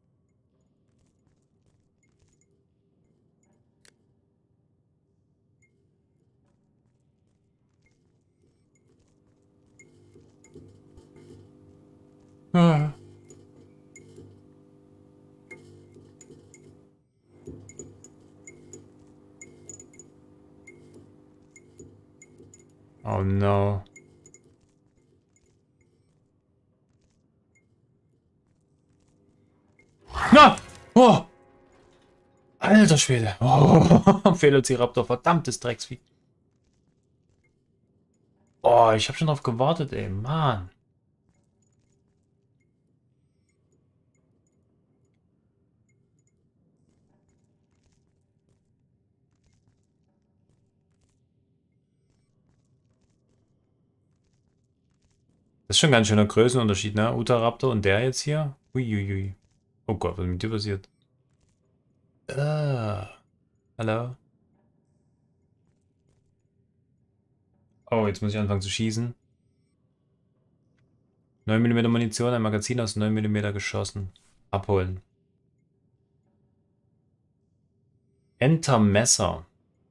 Ah. Oh no. Na! Oh! Alter Schwede. Oh, Velociraptor, verdammtes Drecksvieh. Oh, ich hab schon drauf gewartet, ey. Mann. Das ist schon ein ganz schöner Größenunterschied, ne? Utahraptor und der jetzt hier. Uiuiui. Oh Gott, was ist mit dir passiert? Uh, hallo? Oh, jetzt muss ich anfangen zu schießen. neun Millimeter Munition, ein Magazin aus neun Millimeter geschossen. Abholen. Enter Messer.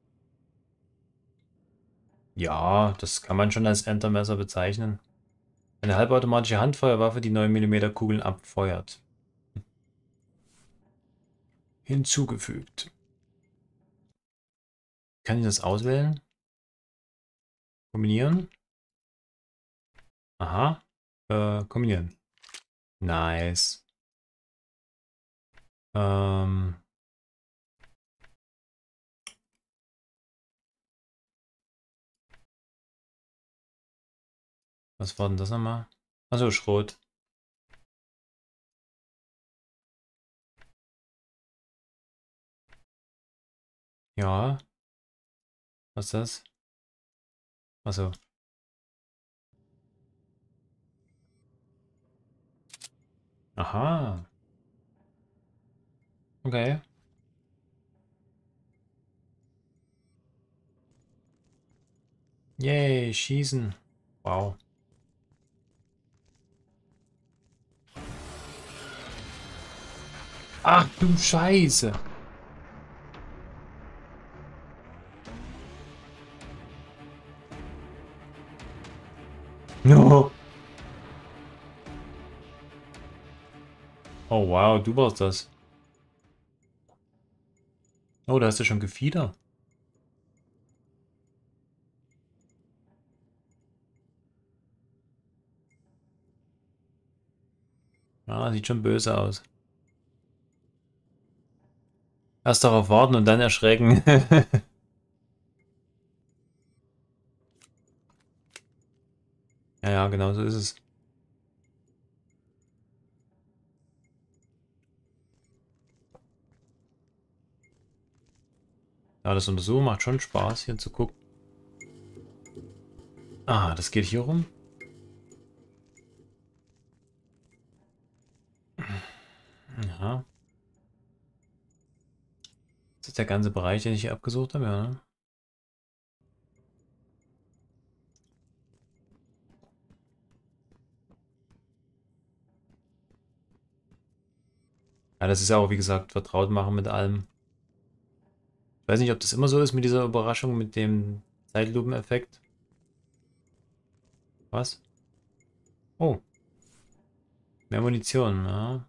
Ja, das kann man schon als Enter Messer bezeichnen. Eine halbautomatische Handfeuerwaffe, die neun Millimeter Kugeln abfeuert. Hinzugefügt. Kann ich das auswählen? Kombinieren? Aha. Äh, kombinieren. Nice. Ähm. Was war denn das nochmal? Achso, Schrot. Ja. Was ist das? Achso. Aha. Okay. Yay, schießen. Wow. Ach du Scheiße. No. Oh wow, du warst das. Oh, da hast du schon Gefieder. Ah, sieht schon böse aus. Erst darauf warten und dann erschrecken. Ja, ja, genau so ist es. Ja, das Untersuchen macht schon Spaß, hier zu gucken. Ah, das geht hier rum. Ja. Das ist der ganze Bereich, den ich hier abgesucht habe, ja, ne? Ja, das ist ja auch, wie gesagt, vertraut machen mit allem. Ich weiß nicht, ob das immer so ist mit dieser Überraschung, mit dem Zeitlupeneffekt. Was? Oh. Mehr Munition, ja.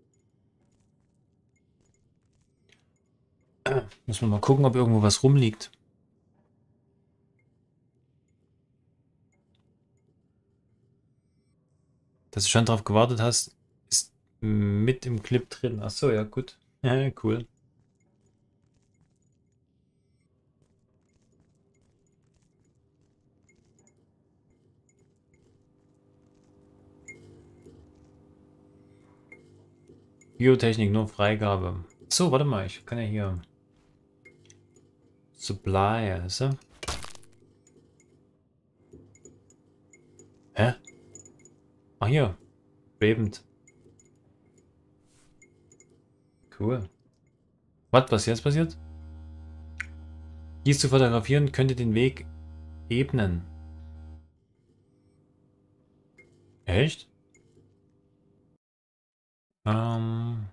Müssen wir mal gucken, ob irgendwo was rumliegt. Dass du schon drauf gewartet hast, ist mit im Clip drin. Achso, ja, gut. Ja, cool. Biotechnik, nur Freigabe. So, warte mal, ich kann ja hier. Supply, also. Hä? Ach hier. Schwebend. Cool. Was, was jetzt passiert? Dies zu fotografieren könnte den Weg ebnen. Echt? Ähm.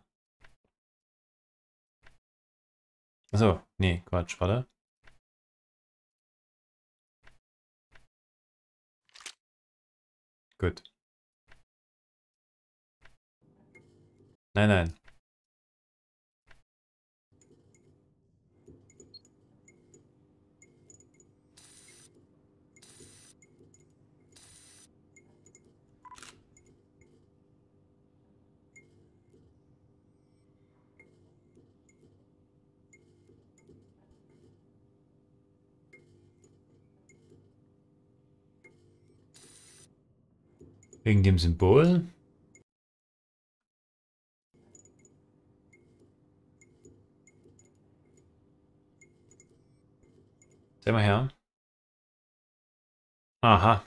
Achso, nee, Quatsch, warte. Gut. Nein, nein. Wegen dem Symbol? Seh mal her. Aha.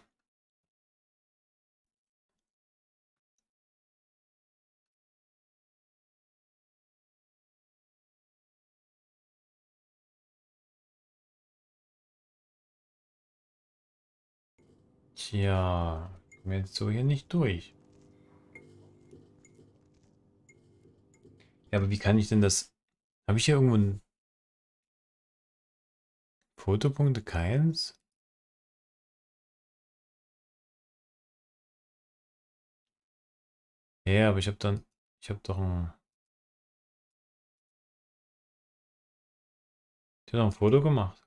Tja, kommen wir jetzt so hier nicht durch. Ja, aber wie kann ich denn das... Habe ich hier irgendwo ein... Fotopunkte? Keins? Ja, aber ich habe dann... Ich habe doch ein... Ich habe doch ein Foto gemacht.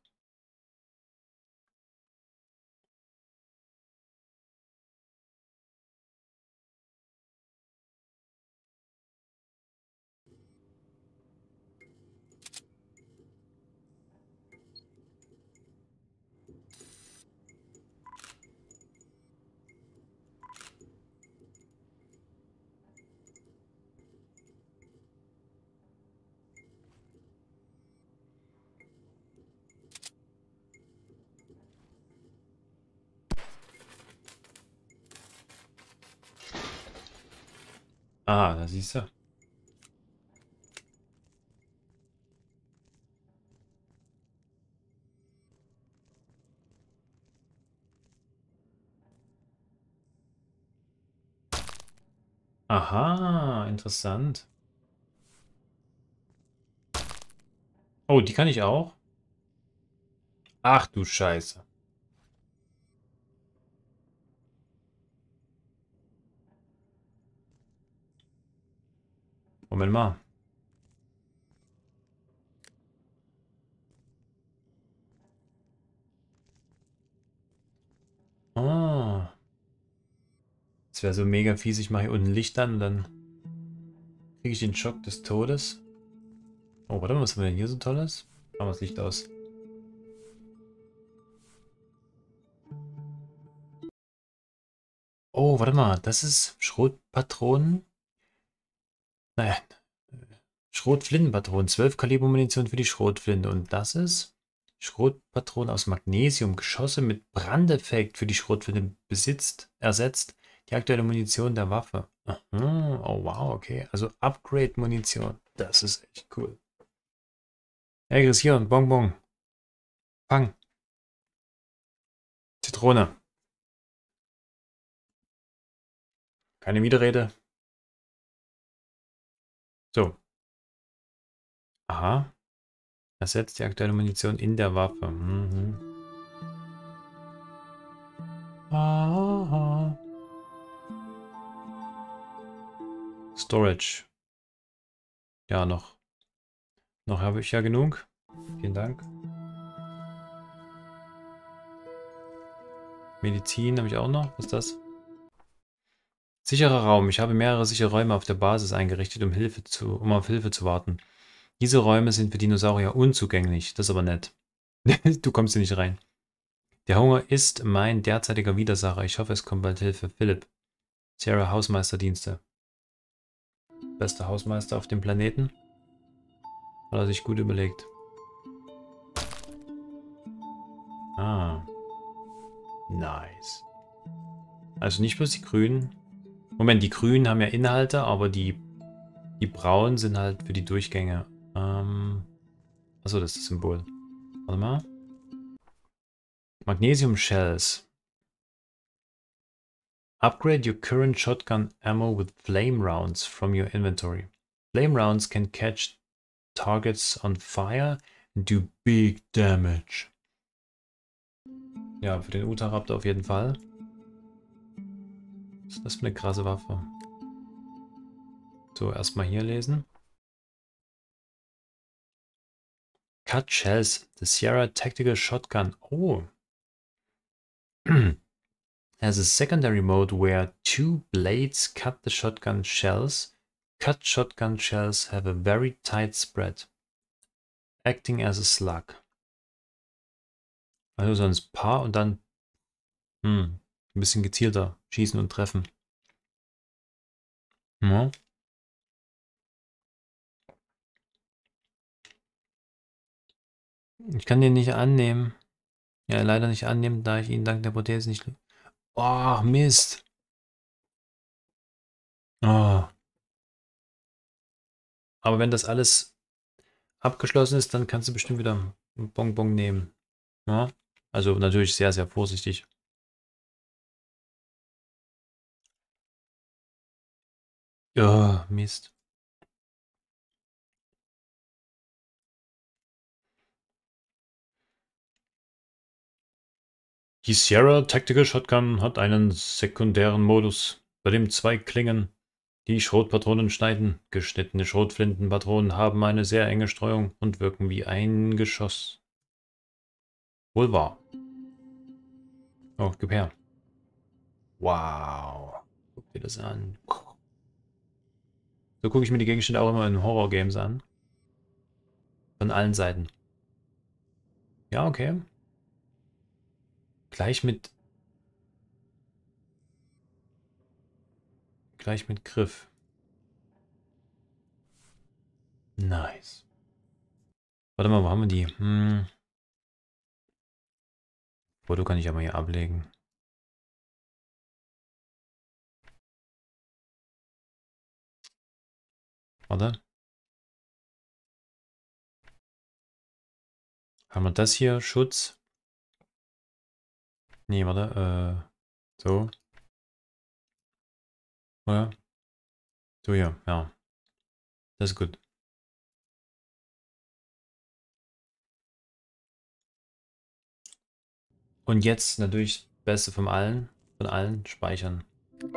Ah, da siehst du. Aha, interessant. Oh, die kann ich auch? Ach du Scheiße. Moment mal. Ah. Das wäre so mega fies. Ich mache hier unten Licht an und dann kriege ich den Schock des Todes. Oh, warte mal, was haben wir denn hier so Tolles? Machen wir das Licht aus. Oh, warte mal, das ist Schrotpatronen? Nein. Schrotflintenpatronen. zwölf Kaliber Munition für die Schrotflinte. Und das ist Schrotpatronen aus Magnesium. Geschosse mit Brandeffekt für die Schrotflinte besitzt, ersetzt die aktuelle Munition der Waffe. Aha. Oh, wow, okay. Also Upgrade-Munition. Das ist echt cool. Hey, Chris, hier, ein Bonbon. Fang. Zitrone. Keine Widerrede. So. Aha. Ersetzt die aktuelle Munition in der Waffe. Mhm. Aha. Storage. Ja, noch. Noch habe ich ja genug. Vielen Dank. Medizin habe ich auch noch. Was ist das? Sicherer Raum. Ich habe mehrere sichere Räume auf der Basis eingerichtet, um Hilfe zu, um auf Hilfe zu warten. Diese Räume sind für Dinosaurier unzugänglich. Das ist aber nett. Du kommst hier nicht rein. Der Hunger ist mein derzeitiger Widersacher. Ich hoffe, es kommt bald Hilfe. Philipp. Sierra Hausmeisterdienste. Bester Hausmeister auf dem Planeten. Hat er sich gut überlegt. Ah. Nice. Also nicht bloß die Grünen. Moment, die Grünen haben ja Inhalte, aber die, die Braunen sind halt für die Durchgänge. Ähm. Achso, das ist das Symbol. Warte mal. Magnesium Shells. Upgrade your current shotgun ammo with flame rounds from your inventory. Flame rounds can catch targets on fire and do big damage. Ja, für den Utahraptor auf jeden Fall. Was ist das für eine krasse Waffe? So, erstmal hier lesen. Cut shells. The Sierra Tactical Shotgun. Oh. Has a secondary mode where two blades cut the shotgun shells. Cut shotgun shells have a very tight spread, acting as a slug. Also sonst Paar und dann hm, ein bisschen gezielter schießen und treffen. Ja. Ich kann den nicht annehmen. Ja, leider nicht annehmen, da ich ihn dank der Prothese nicht... Oh, Mist. Oh. Aber wenn das alles abgeschlossen ist, dann kannst du bestimmt wieder einen Bonbon nehmen. Ja? Also natürlich sehr, sehr vorsichtig. Ja, Mist. Die Sierra Tactical Shotgun hat einen sekundären Modus, bei dem zwei Klingen die Schrotpatronen schneiden. Geschnittene Schrotflintenpatronen haben eine sehr enge Streuung und wirken wie ein Geschoss. Wohl wahr. Oh, gib her. Wow. Guck dir das an. So gucke ich mir die Gegenstände auch immer in Horror-Games an. Von allen Seiten. Ja, okay. Gleich mit... Gleich mit Griff. Nice. Warte mal, wo haben wir die? Hm. Foto kann ich aber hier ablegen. Warte. Haben wir das hier? Schutz? Nee, warte. Äh, so. Oder? So hier, ja. Das ist gut. Und jetzt natürlich das Beste von allen, von allen speichern.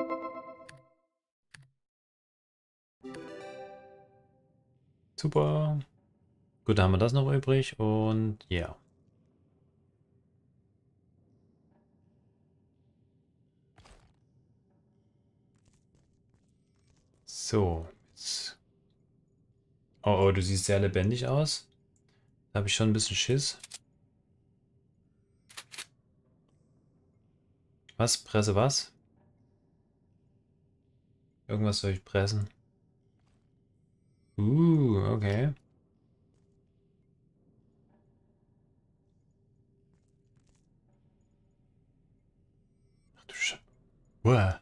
Super. Gut, da haben wir das noch übrig und ja. Yeah. So. Jetzt. Oh, oh, du siehst sehr lebendig aus. Da habe ich schon ein bisschen Schiss. Was? Presse was? Irgendwas soll ich pressen. Uh, okay. Ach du Scheiße. Uah.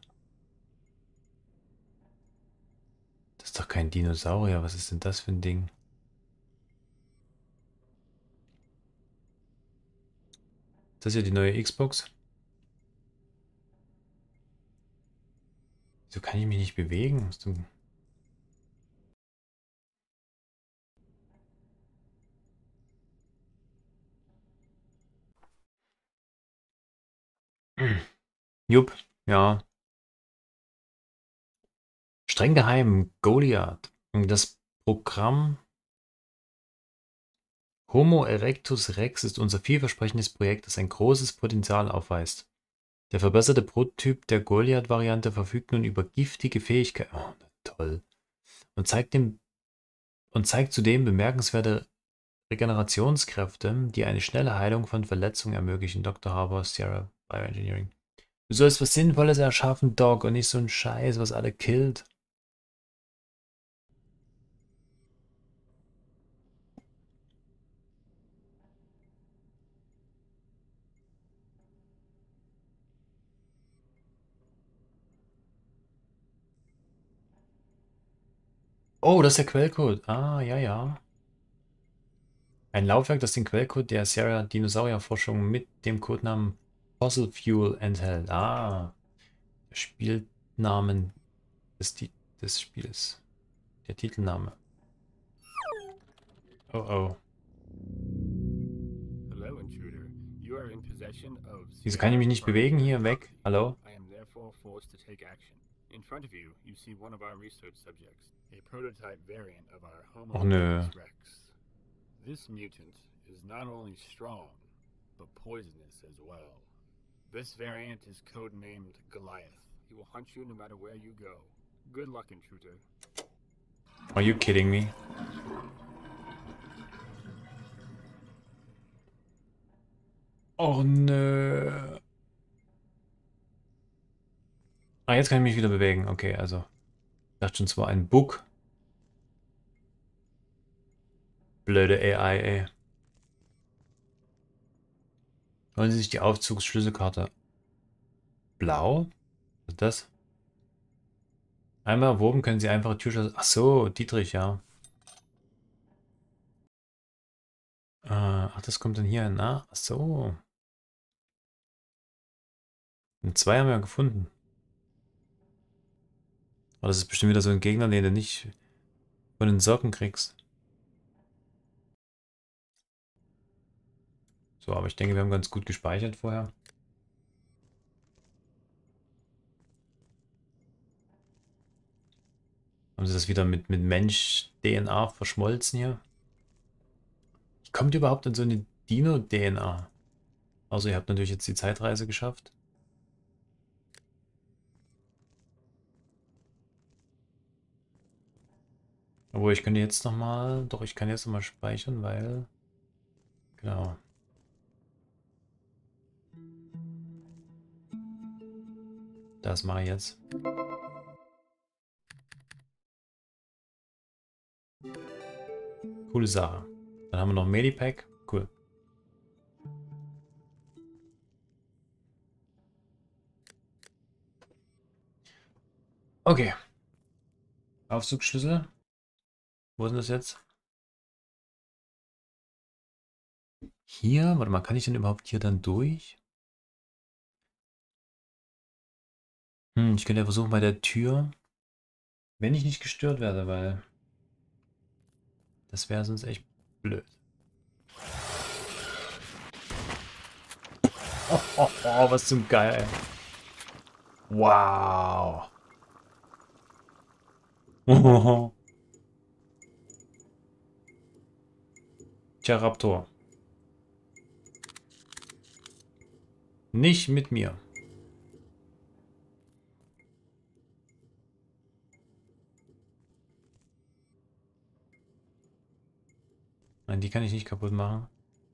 Das ist doch kein Dinosaurier. Was ist denn das für ein Ding? Ist das hier die neue Xbox? Wieso kann ich mich nicht bewegen? Musst du... Jupp, ja. Streng geheim, Goliath. Das Programm Homo erectus Rex ist unser vielversprechendes Projekt, das ein großes Potenzial aufweist. Der verbesserte Prototyp der Goliath-Variante verfügt nun über giftige Fähigkeiten. Oh, toll. Und zeigt, dem, und zeigt zudem bemerkenswerte Regenerationskräfte, die eine schnelle Heilung von Verletzungen ermöglichen. Doktor Harbour, Sierra Bioengineering. Du sollst was Sinnvolles erschaffen, Doc, und nicht so ein Scheiß, was alle killt. Oh, das ist der Quellcode. Ah, ja, ja. Ein Laufwerk, das den Quellcode der Sierra-Dinosaurier-Forschung mit dem Codenamen Fossil Fuel enthält. Ah. Der Spielnamen des, Ti- des Spiels. Der Titelname. Oh oh. Hello, intruder. You are in possession of Wieso kann ich mich nicht bewegen hier? Weg. property. Hallo? I am therefore forced to take action. In front of you, you see one of our research subjects, a prototype variant of our Homo Och nö. erectus rex. This mutant is not only strong, but poisonous as well. This variant is codenamed Goliath. He will hunt you no matter where you go. Good luck, intruder. Are you kidding me? Oh nö. Ah, jetzt kann ich mich wieder bewegen. Okay, also. Ich dachte schon, es war ein Bug. Blöde A I, ey. Holen Sie sich die Aufzugsschlüsselkarte. Blau? Was ist das? Einmal erworben können Sie einfache Türschlüssel. Ach so, Dietrich, ja. Äh, ach, das kommt dann hier hin, ah? Ach so. Und zwei haben wir gefunden. Aber das ist bestimmt wieder so ein Gegner, den du nicht von den Socken kriegst. So, aber ich denke, wir haben ganz gut gespeichert vorher. Haben sie das wieder mit, mit Mensch-D N A verschmolzen hier? Wie kommt ihr überhaupt in so eine Dino-D N A? Also ihr habt natürlich jetzt die Zeitreise geschafft. Obwohl, ich könnte jetzt nochmal... Doch, ich kann jetzt nochmal speichern, weil... Genau. Das mache ich jetzt. Coole Sache. Dann haben wir noch ein Medipack. Cool. Okay. Aufzugsschlüssel. Wo ist denn das jetzt? Hier? Warte mal, kann ich denn überhaupt hier dann durch? Hm, ich könnte ja versuchen bei der Tür. Wenn ich nicht gestört werde, weil... Das wäre sonst echt blöd. Oh, oh, oh, was zum Geil. Wow. Oh. Tja, Raptor. Nicht mit mir. Nein, die kann ich nicht kaputt machen.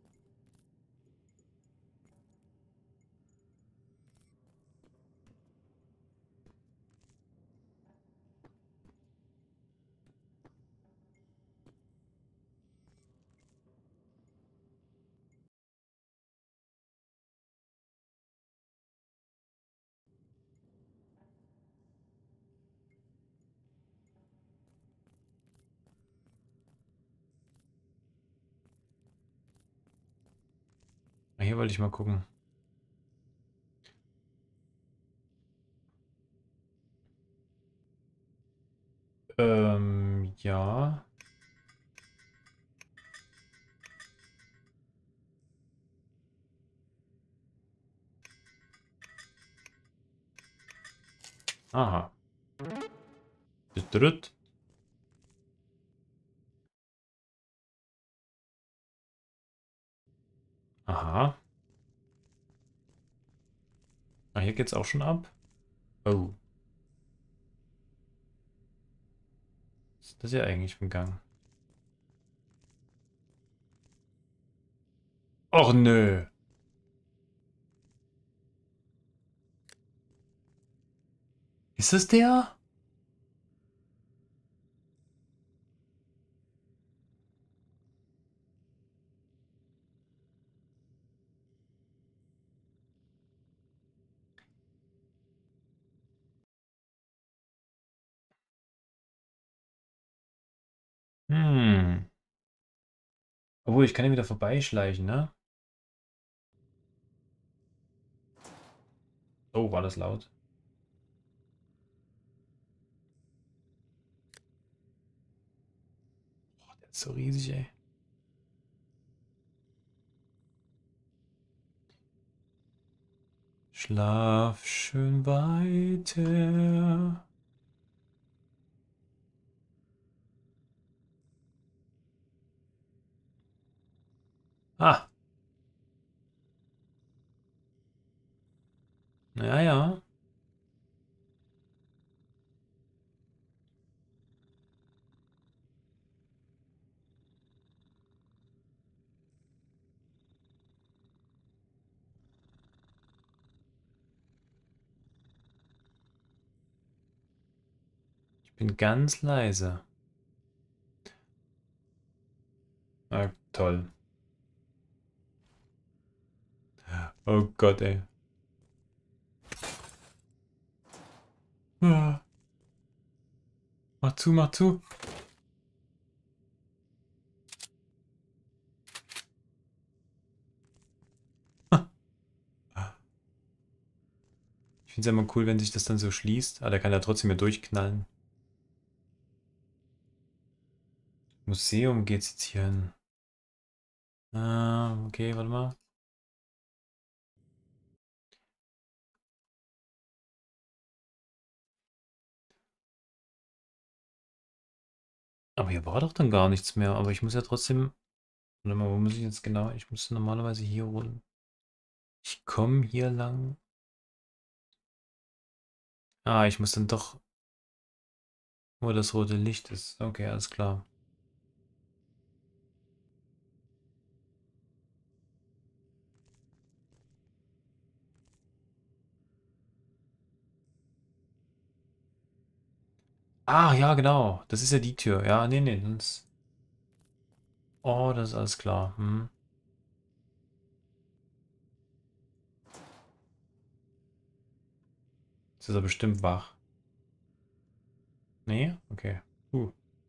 Hier wollte ich mal gucken. Ähm, ja. Aha. Dritt. Aha. Ah, hier geht's auch schon ab. Oh. Was ist das hier eigentlich für ein Gang? Och nö. Ist das der? Hm. Obwohl, ich kann ihn wieder vorbeischleichen, ne? Oh, war das laut. So riesig, ey. Schlaf schön weiter. Ah. Ja, ja. Ich bin ganz leise. Ah, toll. Oh Gott, ey. Ah. Mach zu, mach zu. Ich finde es immer cool, wenn sich das dann so schließt. Aber der kann ja trotzdem mehr durchknallen. Museum geht's jetzt hier hin. Ah, okay, warte mal. Aber hier war doch dann gar nichts mehr. Aber ich muss ja trotzdem... Warte mal, wo muss ich jetzt genau? Ich muss normalerweise hier runter. Ich komme hier lang. Ah, ich muss dann doch... Wo das rote Licht ist. Okay, alles klar. Ah, ja, genau. Das ist ja die Tür. Ja, nee, nee. Das... Oh, das ist alles klar. Hm. Jetzt ist er bestimmt wach. Nee? Okay. Uh.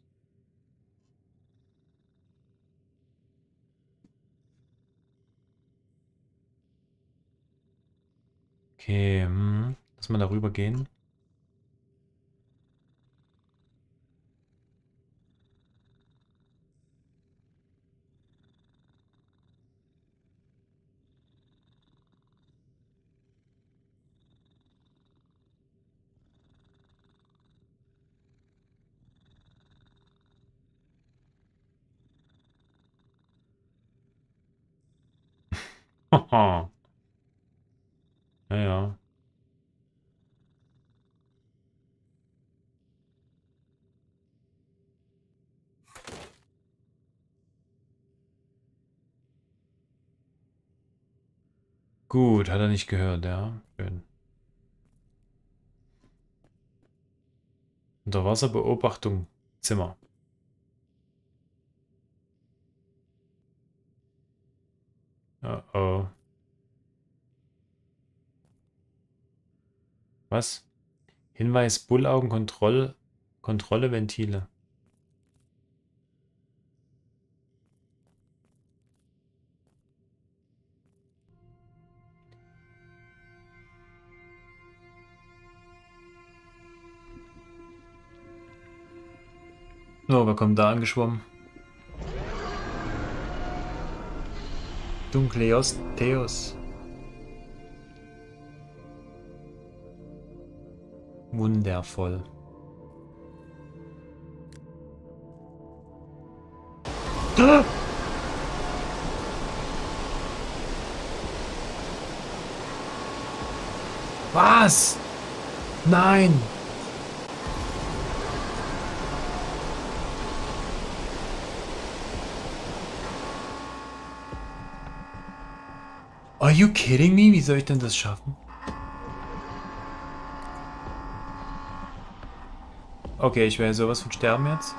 Okay, hm. Lass mal darüber gehen. Haha. Ja, ja. Gut, hat er nicht gehört, ja. Schön. Unterwasserbeobachtung. Zimmer. Oh, oh. Was? Hinweis, Bullaugen, Kontroll, Kontrolle, Ventile. Oh, wer kommt da angeschwommen? Dunkleos Theos. Wundervoll. Ah! Was? Nein! Are you kidding me? Wie soll ich denn das schaffen? Okay, ich werde sowas von sterben jetzt.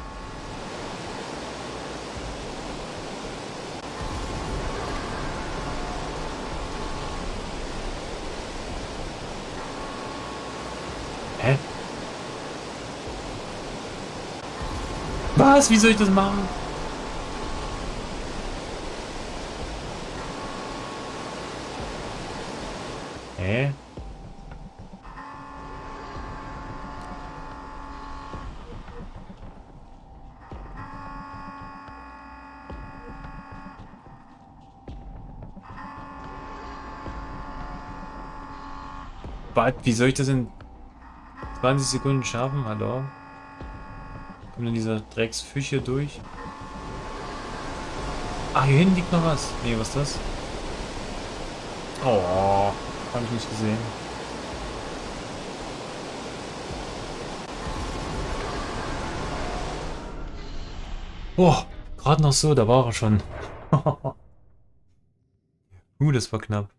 Hä? Was? Wie soll ich das machen? Hä? Was? Wie soll ich das in zwanzig Sekunden schaffen? Hallo? Kommt denn dieser Drecksfisch hier durch? Ah, hier hinten liegt noch was. Nee, was ist das? Oh, habe ich nicht gesehen. Oh, gerade noch so, da war er schon. uh, das war knapp.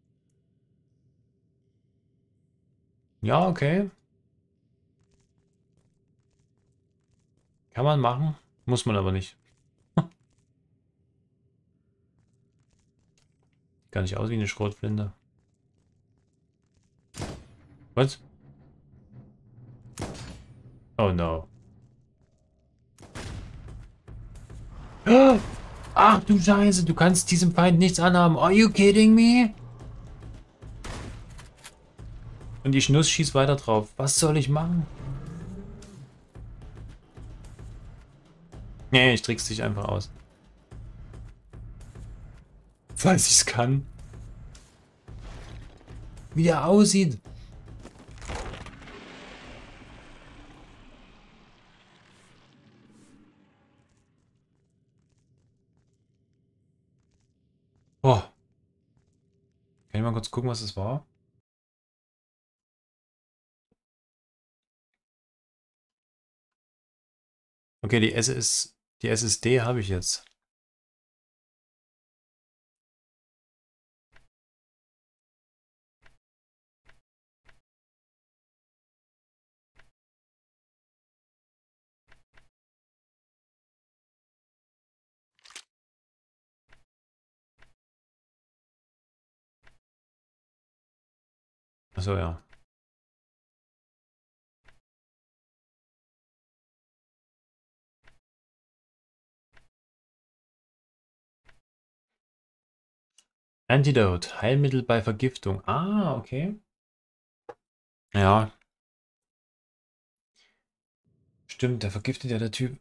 Ja, okay. Kann man machen, muss man aber nicht. Gar nicht aus wie eine Schrotflinte. Was? Oh no. Ach du Scheiße, du kannst diesem Feind nichts anhaben. Are you kidding me? Und die Schnuss schießt weiter drauf. Was soll ich machen? Nee, ich trick's dich einfach aus. Falls ich's kann. Wie der aussieht. Oh. Kann ich mal kurz gucken, was das war? Okay, die S S, die S S D habe ich jetzt. Achso, ja. Antidote, Heilmittel bei Vergiftung. Ah, okay. Ja. Stimmt, der vergiftet ja der Typ.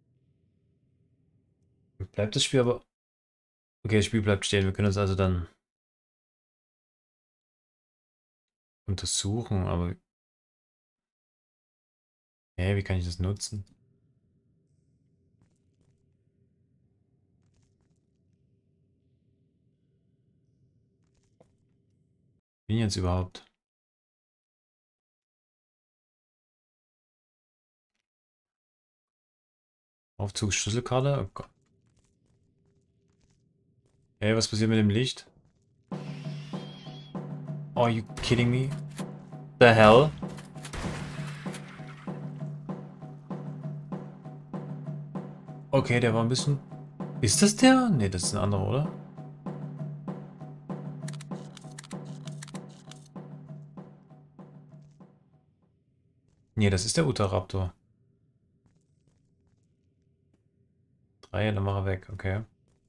Bleibt das Spiel aber... Okay, das Spiel bleibt stehen. Wir können uns also dann untersuchen, aber... Hä, wie kann ich das nutzen? Bin ich jetzt überhaupt? Aufzugsschlüsselkarte? Oh Gott. Hey, was passiert mit dem Licht? Are you kidding me? The hell? Okay, der war ein bisschen... Ist das der? Ne, das ist ein anderer, oder? Ne, das ist der Utahraptor. Drei, dann mach er weg, okay.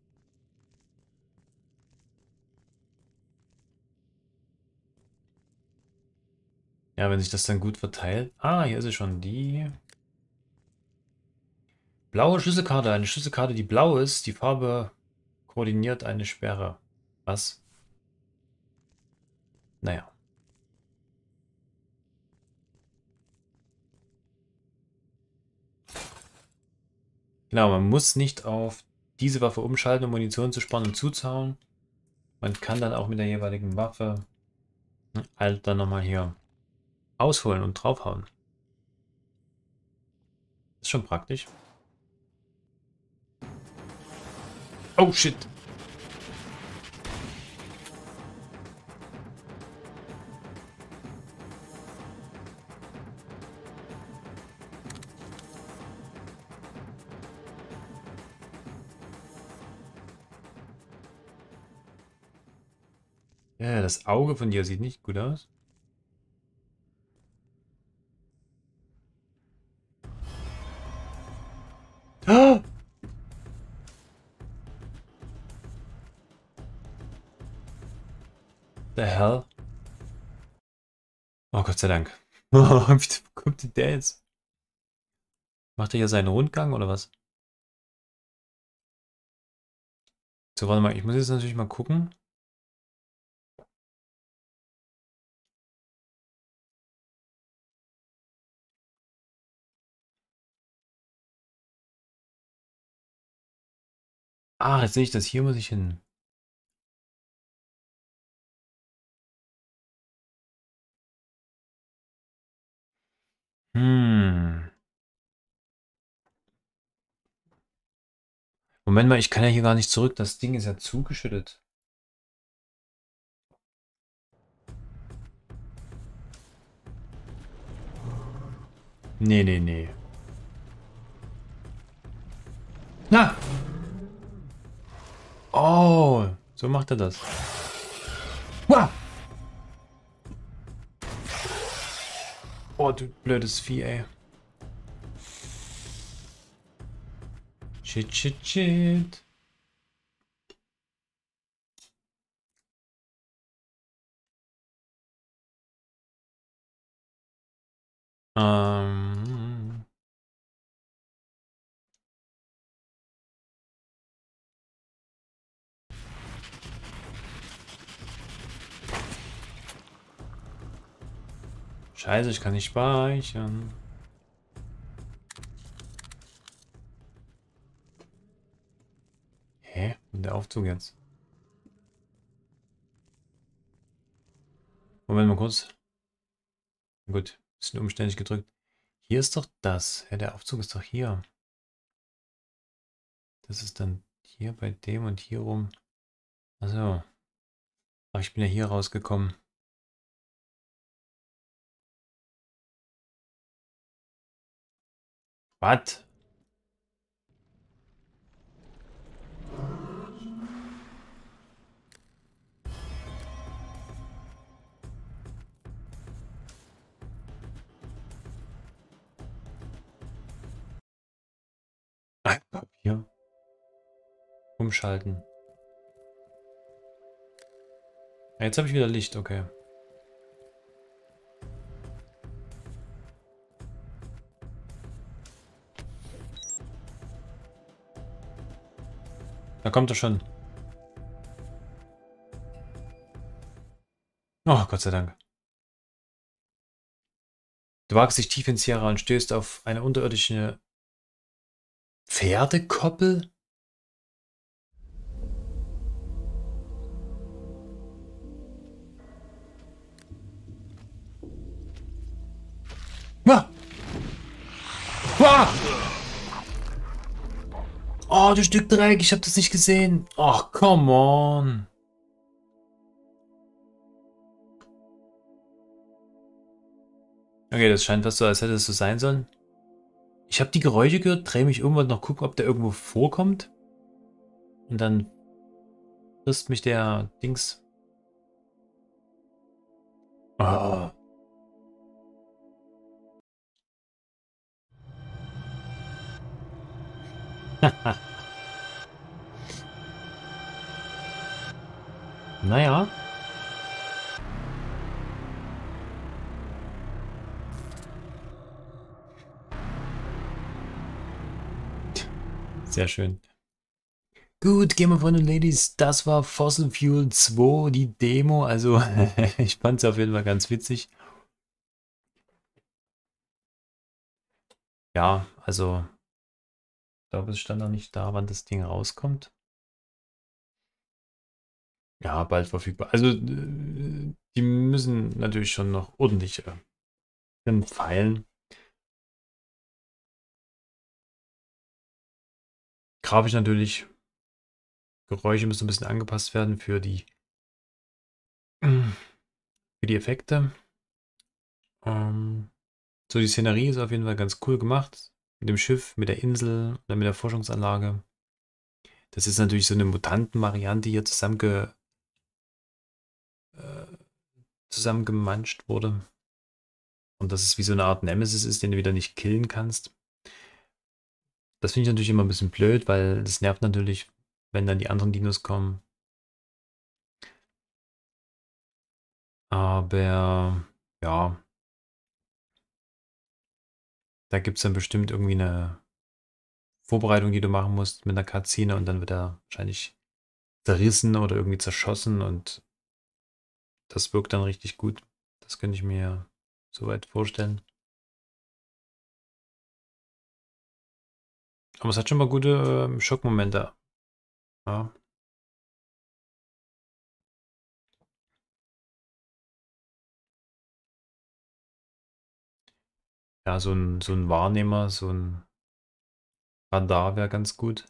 Ja, wenn sich das dann gut verteilt. Ah, hier ist es schon. Die blaue Schlüsselkarte. Eine Schlüsselkarte, die blau ist. Die Farbe koordiniert eine Sperre. Was? Naja. Genau, man muss nicht auf diese Waffe umschalten, um Munition zu sparen und zuzuhauen. Man kann dann auch mit der jeweiligen Waffe halt dann nochmal hier ausholen und draufhauen. Ist schon praktisch. Oh shit. Ja, das Auge von dir sieht nicht gut aus. Ah! The hell? Oh, Gott sei Dank. Wie kommt denn der jetzt? Macht er hier seinen Rundgang oder was? So, warte mal, ich muss jetzt natürlich mal gucken. Ah, jetzt sehe ich das. Hier muss ich hin. Hm. Moment mal, ich kann ja hier gar nicht zurück. Das Ding ist ja zugeschüttet. Nee, nee, nee. Na! Oh, so macht er das. Wow. Oh, du blödes Vieh, ey. Shit, shit, shit. Ähm. Scheiße, ich kann nicht speichern. Hä? Und der Aufzug jetzt? Moment mal kurz. Gut, bisschen umständlich gedrückt. Hier ist doch das. Ja, der Aufzug ist doch hier. Das ist dann hier bei dem und hier rum. Achso. Ach, ich bin ja hier rausgekommen. Was? Papier. Umschalten. Ja, jetzt habe ich wieder Licht, okay. Da kommt er schon. Oh, Gott sei Dank. Du wagst dich tief in Sierra und stößt auf eine unterirdische Pferdekoppel? Ah! Ah! Oh, du Stück Dreck, ich habe das nicht gesehen. Ach, come on. Okay, das scheint was so, als hätte es so sein sollen. Ich habe die Geräusche gehört, drehe mich um und noch gucken, ob der irgendwo vorkommt. Und dann frisst mich der Dings. Oh. Naja. Sehr schön. Gut, Game of Thrones Ladies, das war Fossil Fuel zwei, die Demo. Also, ich fand es auf jeden Fall ganz witzig. Ja, also, ich glaube, es stand noch nicht da, wann das Ding rauskommt. Ja, bald verfügbar. Also, äh, die müssen natürlich schon noch ordentlich äh, feilen. Grafisch natürlich. Geräusche müssen ein bisschen angepasst werden für die, für die Effekte. Ähm, so, die Szenerie ist auf jeden Fall ganz cool gemacht. Mit dem Schiff, mit der Insel oder mit der Forschungsanlage. Das ist natürlich so eine Mutanten-Variante hier zusammenge, äh, zusammengemanscht wurde. Und dass es wie so eine Art Nemesis ist, den du wieder nicht killen kannst. Das finde ich natürlich immer ein bisschen blöd, weil das nervt natürlich, wenn dann die anderen Dinos kommen. Aber ja, da gibt es dann bestimmt irgendwie eine Vorbereitung, die du machen musst mit einer Cutscene und dann wird er wahrscheinlich zerrissen oder irgendwie zerschossen und das wirkt dann richtig gut. Das könnte ich mir soweit vorstellen. Aber es hat schon mal gute äh, Schockmomente Ja. Ja, so ein, so ein Wahrnehmer, so ein Radar wäre ganz gut.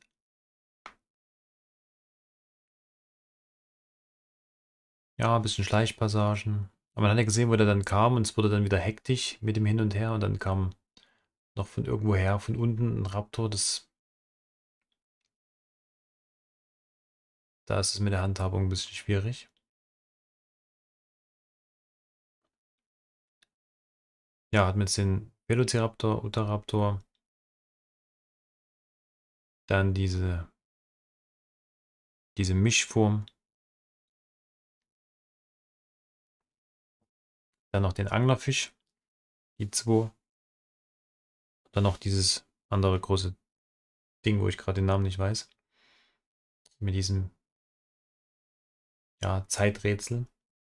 Ja, ein bisschen Schleichpassagen. Aber man hat ja gesehen, wo der dann kam und es wurde dann wieder hektisch mit dem Hin und Her und dann kam noch von irgendwoher, von unten ein Raptor. Das, da ist es mit der Handhabung ein bisschen schwierig. Ja, hat mit den Velociraptor, Utahraptor, dann diese, diese Mischform, dann noch den Anglerfisch, die zwei, dann noch dieses andere große Ding, wo ich gerade den Namen nicht weiß, mit diesem, ja, Zeiträtsel.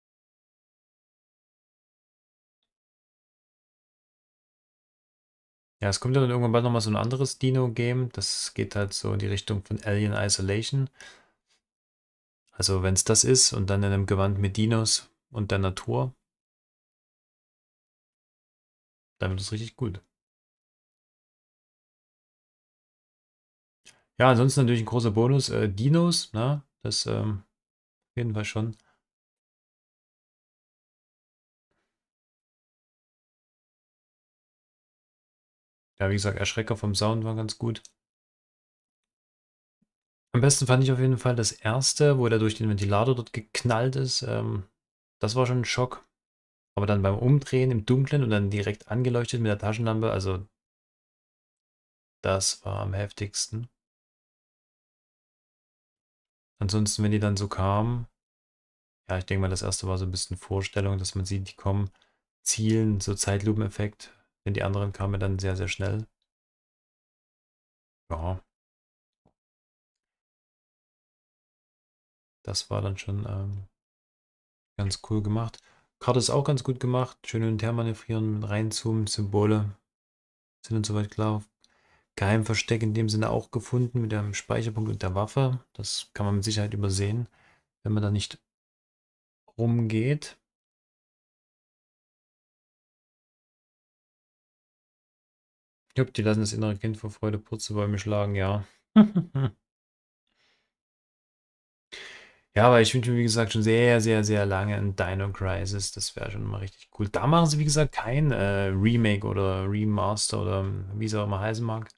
Ja, es kommt ja dann irgendwann bald nochmal so ein anderes Dino-Game. Das geht halt so in die Richtung von Alien Isolation. Also wenn es das ist und dann in einem Gewand mit Dinos und der Natur, dann wird es richtig gut. Ja, ansonsten natürlich ein großer Bonus. Äh, Dinos, ne? Das ähm, auf jeden Fall schon. Ja, wie gesagt, Erschrecker vom Sound war ganz gut. Am besten fand ich auf jeden Fall das erste, wo der durch den Ventilator dort geknallt ist. Ähm, das war schon ein Schock. Aber dann beim Umdrehen im Dunkeln und dann direkt angeleuchtet mit der Taschenlampe, also das war am heftigsten. Ansonsten, wenn die dann so kamen, ja, ich denke mal, das erste war so ein bisschen Vorstellung, dass man sieht, die kommen, zielen, so Zeitlupeneffekt. Denn die anderen kamen dann sehr, sehr schnell. Ja, das war dann schon ähm, ganz cool gemacht. Karte ist auch ganz gut gemacht. Schön hin und her manövrieren, reinzoomen, Symbole sind uns soweit klar. Geheimversteck in dem Sinne auch gefunden mit dem Speicherpunkt und der Waffe. Das kann man mit Sicherheit übersehen, wenn man da nicht rumgeht. Jupp, die lassen das innere Kind vor Freude Purzelbäume schlagen, ja. Ja, aber ich wünsche mir, wie gesagt, schon sehr, sehr, sehr lange ein Dino Crisis. Das wäre schon mal richtig cool. Da machen sie, wie gesagt, kein äh, Remake oder Remaster oder wie es auch immer heißen mag.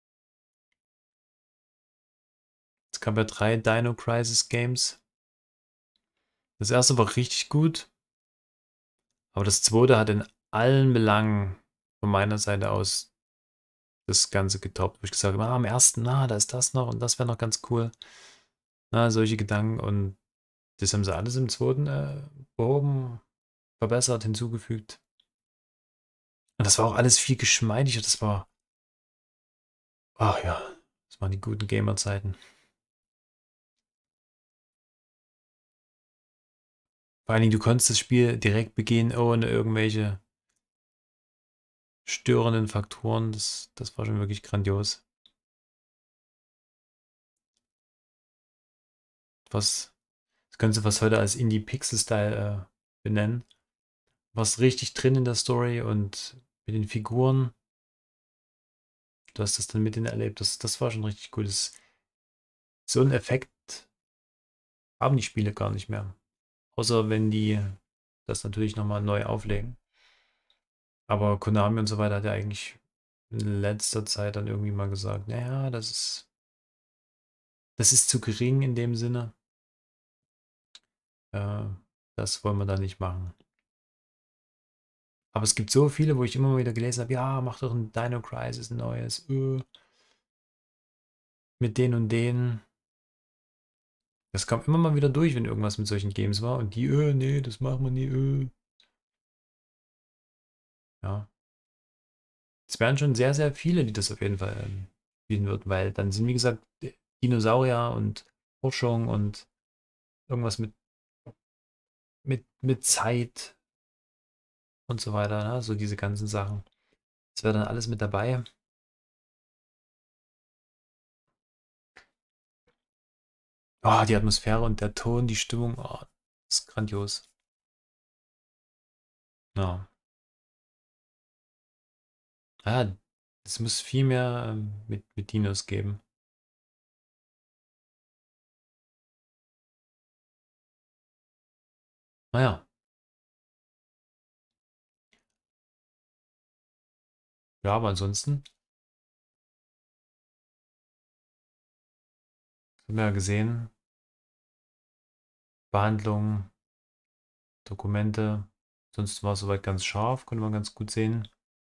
Es gab ja drei Dino Crisis Games. Das erste war richtig gut, aber das zweite hat in allen Belangen von meiner Seite aus das Ganze getoppt. Wo ich gesagt habe, ah, am ersten, na, da ist das noch und das wäre noch ganz cool. Na, solche Gedanken und das haben sie alles im zweiten äh, behoben, verbessert, hinzugefügt. Und das war auch alles viel geschmeidiger. Das war, ach ja, das waren die guten Gamer-Zeiten. Vor allen Dingen, du konntest das Spiel direkt begehen, ohne irgendwelche störenden Faktoren. Das, das war schon wirklich grandios. Was, das kannst du was heute als Indie-Pixel-Style äh, benennen. Was richtig drin in der Story und mit den Figuren. Du hast das dann mit denen erlebt. Das, das war schon richtig cool. Das, so einen Effekt haben die Spiele gar nicht mehr. Außer wenn die das natürlich nochmal neu auflegen. Aber Konami und so weiter hat ja eigentlich in letzter Zeit dann irgendwie mal gesagt, naja, das ist, das ist zu gering in dem Sinne. Äh, das wollen wir da nicht machen. Aber es gibt so viele, wo ich immer mal wieder gelesen habe, ja, mach doch ein Dino Crisis ein neues. Äh, mit den und denen. Das kam immer mal wieder durch, wenn irgendwas mit solchen Games war. Und die, äh, nee, das machen wir nie, äh. Ja. Es wären schon sehr, sehr viele, die das auf jeden Fall ähm, spielen würden, weil dann sind, wie gesagt, Dinosaurier und Forschung und irgendwas mit, mit, mit Zeit und so weiter, ne? So diese ganzen Sachen. Das wäre dann alles mit dabei. Oh, die Atmosphäre und der Ton, die Stimmung, oh, das ist grandios. Ja. Ja, es muss viel mehr ähm, mit, mit Dinos geben. Naja, ja, aber ansonsten haben wir ja gesehen, Behandlung, Dokumente, sonst war es soweit ganz scharf, konnte man ganz gut sehen.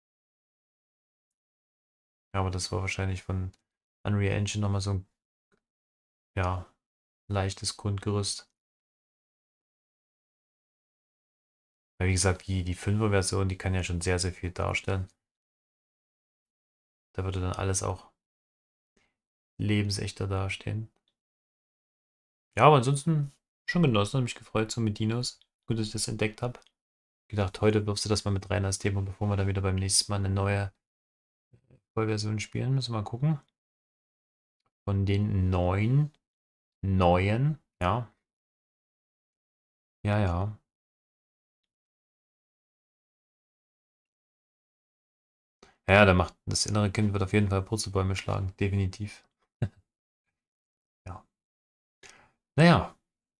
Ja, aber das war wahrscheinlich von Unreal Engine nochmal so ein, ja, leichtes Grundgerüst. Weil wie gesagt, die, die fünfer-Version, die kann ja schon sehr, sehr viel darstellen. Da würde dann alles auch lebensechter dastehen. Ja, aber ansonsten schon genossen, hat mich gefreut, so mit Dinos. Gut, dass ich das entdeckt habe. Gedacht, heute wirfst du das mal mit rein als Thema, bevor wir dann wieder beim nächsten Mal eine neue Vollversion spielen. Müssen wir mal gucken. Von den neun, neuen, ja. Ja, ja. Ja, da macht das innere Kind wird auf jeden Fall Purzelbäume schlagen, definitiv. Ja. Naja,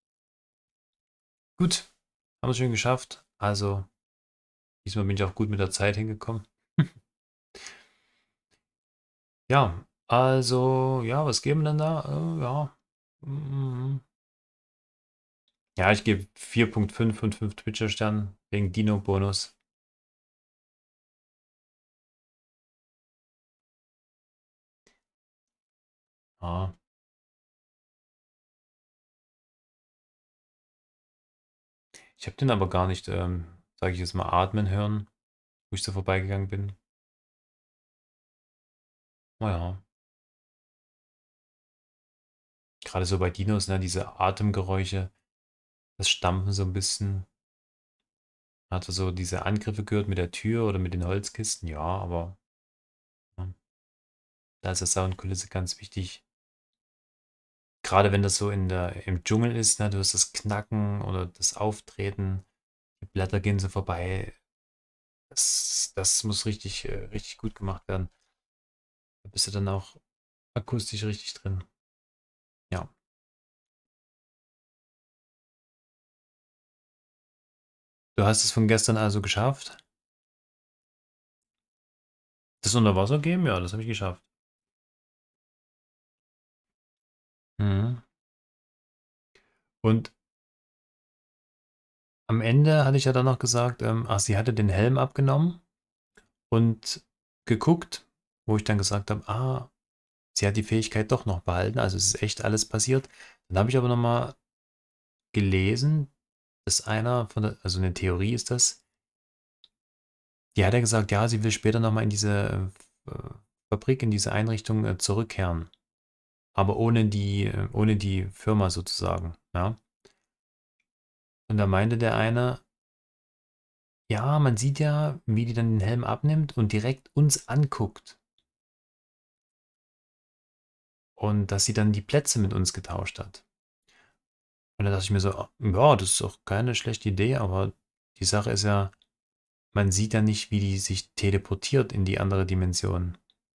gut. Haben wir es schön geschafft. Also, diesmal bin ich auch gut mit der Zeit hingekommen. Ja, also, ja, was geben wir denn da? Äh, ja. Mm, Ja, ich gebe vier Komma fünf von fünf Twitcher-Sternen wegen Dino-Bonus. Ja. Ich habe den aber gar nicht, ähm, sage ich jetzt mal, atmen hören, wo ich so vorbeigegangen bin. Naja, gerade so bei Dinos, ne, diese Atemgeräusche, das Stampfen so ein bisschen. Hatte so diese Angriffe gehört mit der Tür oder mit den Holzkisten, ja, aber ja, da ist das Soundkulisse ganz wichtig. Gerade wenn das so in der, im Dschungel ist, ne, du hast das Knacken oder das Auftreten, die Blätter gehen so vorbei. Das, das muss richtig, äh, richtig gut gemacht werden. Da bist du dann auch akustisch richtig drin. Ja. Du hast es von gestern also geschafft. Das Unterwasser-Game? Ja, das habe ich geschafft. Mhm. Und am Ende hatte ich ja dann noch gesagt, ähm, ach, sie hatte den Helm abgenommen und geguckt, wo ich dann gesagt habe, ah, sie hat die Fähigkeit doch noch behalten, also es ist echt alles passiert. Dann habe ich aber nochmal gelesen, dass einer von der, also eine Theorie ist das, die hat ja gesagt, ja, sie will später nochmal in diese äh, Fabrik, in diese Einrichtung äh, zurückkehren. Aber ohne die, äh, ohne die Firma sozusagen, ja. Und da meinte der eine, ja, man sieht ja, wie die dann den Helm abnimmt und direkt uns anguckt. Und dass sie dann die Plätze mit uns getauscht hat. Und da dachte ich mir so, ja, das ist auch keine schlechte Idee, aber die Sache ist ja, man sieht ja nicht, wie die sich teleportiert in die andere Dimension.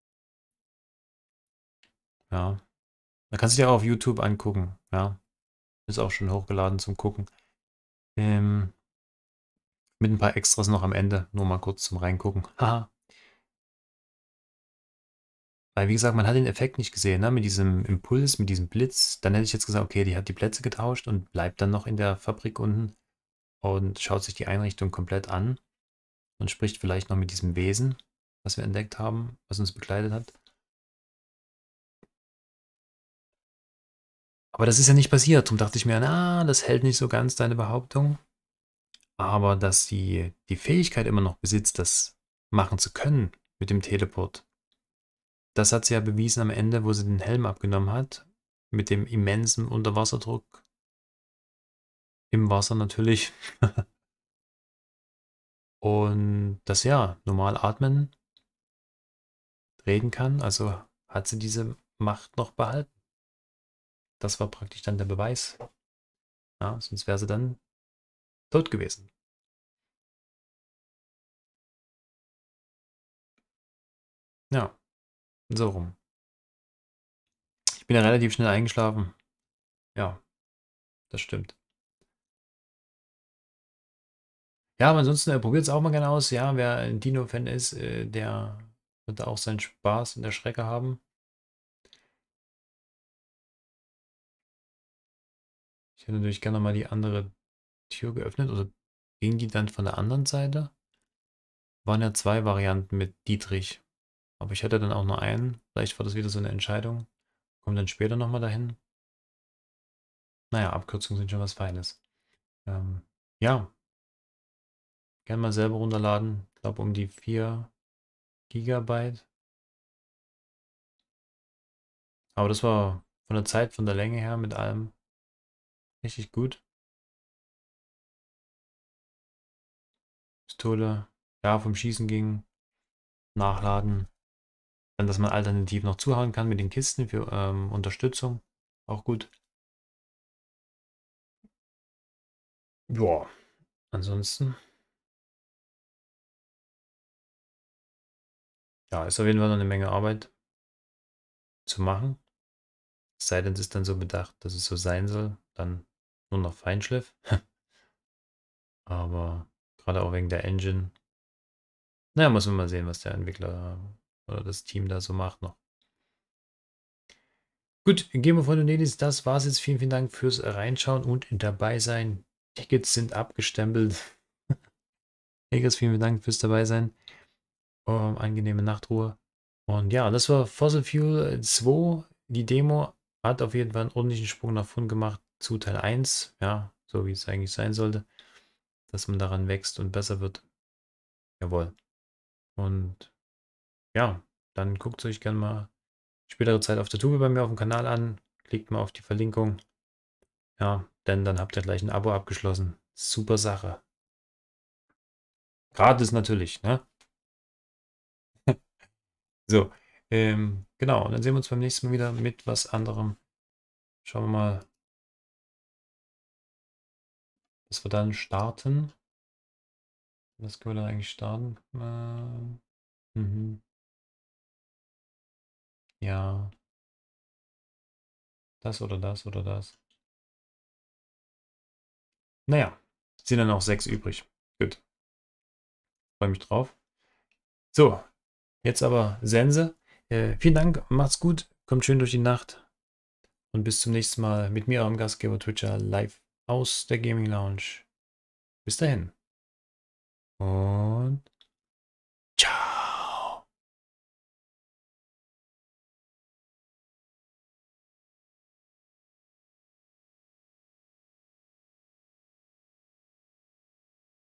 Ja. Da kannst du dir auch auf YouTube angucken. Ja. Ist auch schon hochgeladen zum Gucken. Ähm, mit ein paar Extras noch am Ende. Nur mal kurz zum Reingucken. Haha. Weil, wie gesagt, man hat den Effekt nicht gesehen, ne? Mit diesem Impuls, mit diesem Blitz. Dann hätte ich jetzt gesagt, okay, die hat die Plätze getauscht und bleibt dann noch in der Fabrik unten und schaut sich die Einrichtung komplett an und spricht vielleicht noch mit diesem Wesen, was wir entdeckt haben, was uns begleitet hat. Aber das ist ja nicht passiert. Darum dachte ich mir, na, das hält nicht so ganz deine Behauptung. Aber dass sie die Fähigkeit immer noch besitzt, das machen zu können mit dem Teleport, das hat sie ja bewiesen am Ende, wo sie den Helm abgenommen hat. Mit dem immensen Unterwasserdruck. Im Wasser natürlich. Und dass ja, normal atmen, reden kann. Also hat sie diese Macht noch behalten. das war praktisch dann der Beweis. Ja, sonst wäre sie dann tot gewesen. Ja, so rum. Ich bin ja relativ schnell eingeschlafen. Ja, das stimmt. Ja, aber ansonsten äh, probiert es auch mal gerne aus. Ja, wer ein Dino-Fan ist, äh, der wird da auch seinen Spaß in der Strecke haben. Ich hätte natürlich gerne mal die andere Tür geöffnet. Oder ging die dann von der anderen Seite? Waren ja zwei Varianten mit Dietrich. Aber ich hatte dann auch nur einen. Vielleicht war das wieder so eine Entscheidung. Kommt dann später nochmal dahin. Naja, Abkürzungen sind schon was Feines. Ähm, ja, gerne mal selber runterladen. Ich glaube um die vier Gigabyte. Aber das war von der Zeit, von der Länge her mit allem richtig gut. Pistole, ja, vom Schießen ging. Nachladen. Dann, dass man alternativ noch zuhauen kann mit den Kisten für ähm, Unterstützung. Auch gut. Ja, ansonsten. Ja, ist auf jeden Fall noch eine Menge Arbeit zu machen. Es sei denn, es ist dann so bedacht, dass es so sein soll. Dann nur noch Feinschliff. Aber gerade auch wegen der Engine. Naja, muss man mal sehen, was der Entwickler oder das Team da so macht noch. Gut, Game of Thrones Ladies, das war's jetzt. Vielen, vielen Dank fürs Reinschauen und dabei sein. Tickets sind abgestempelt. Egas, vielen, vielen Dank fürs dabei sein. Um, angenehme Nachtruhe. Und ja, das war Fossil Fuel zwei. Die Demo hat auf jeden Fall einen ordentlichen Sprung nach vorn gemacht zu Teil eins. Ja, so wie es eigentlich sein sollte. Dass man daran wächst und besser wird. Jawohl. Und ja, dann guckt es euch gerne mal spätere Zeit auf der Tube bei mir auf dem Kanal an. Klickt mal auf die Verlinkung. Ja, denn dann habt ihr gleich ein Abo abgeschlossen. Super Sache. Gratis natürlich, ne? So, ähm, genau. Und dann sehen wir uns beim nächsten Mal wieder mit was anderem. Schauen wir mal, dass wir dann starten. Was können wir dann eigentlich starten? Äh, mhm. Ja. Das oder das oder das. Naja, sind dann noch sechs übrig. Gut. Freue mich drauf. So, jetzt aber Sense. Äh, vielen Dank, macht's gut, kommt schön durch die Nacht und bis zum nächsten Mal mit mir, eurem Gastgeber Twitcher, live aus der Gaming Lounge. Bis dahin. Und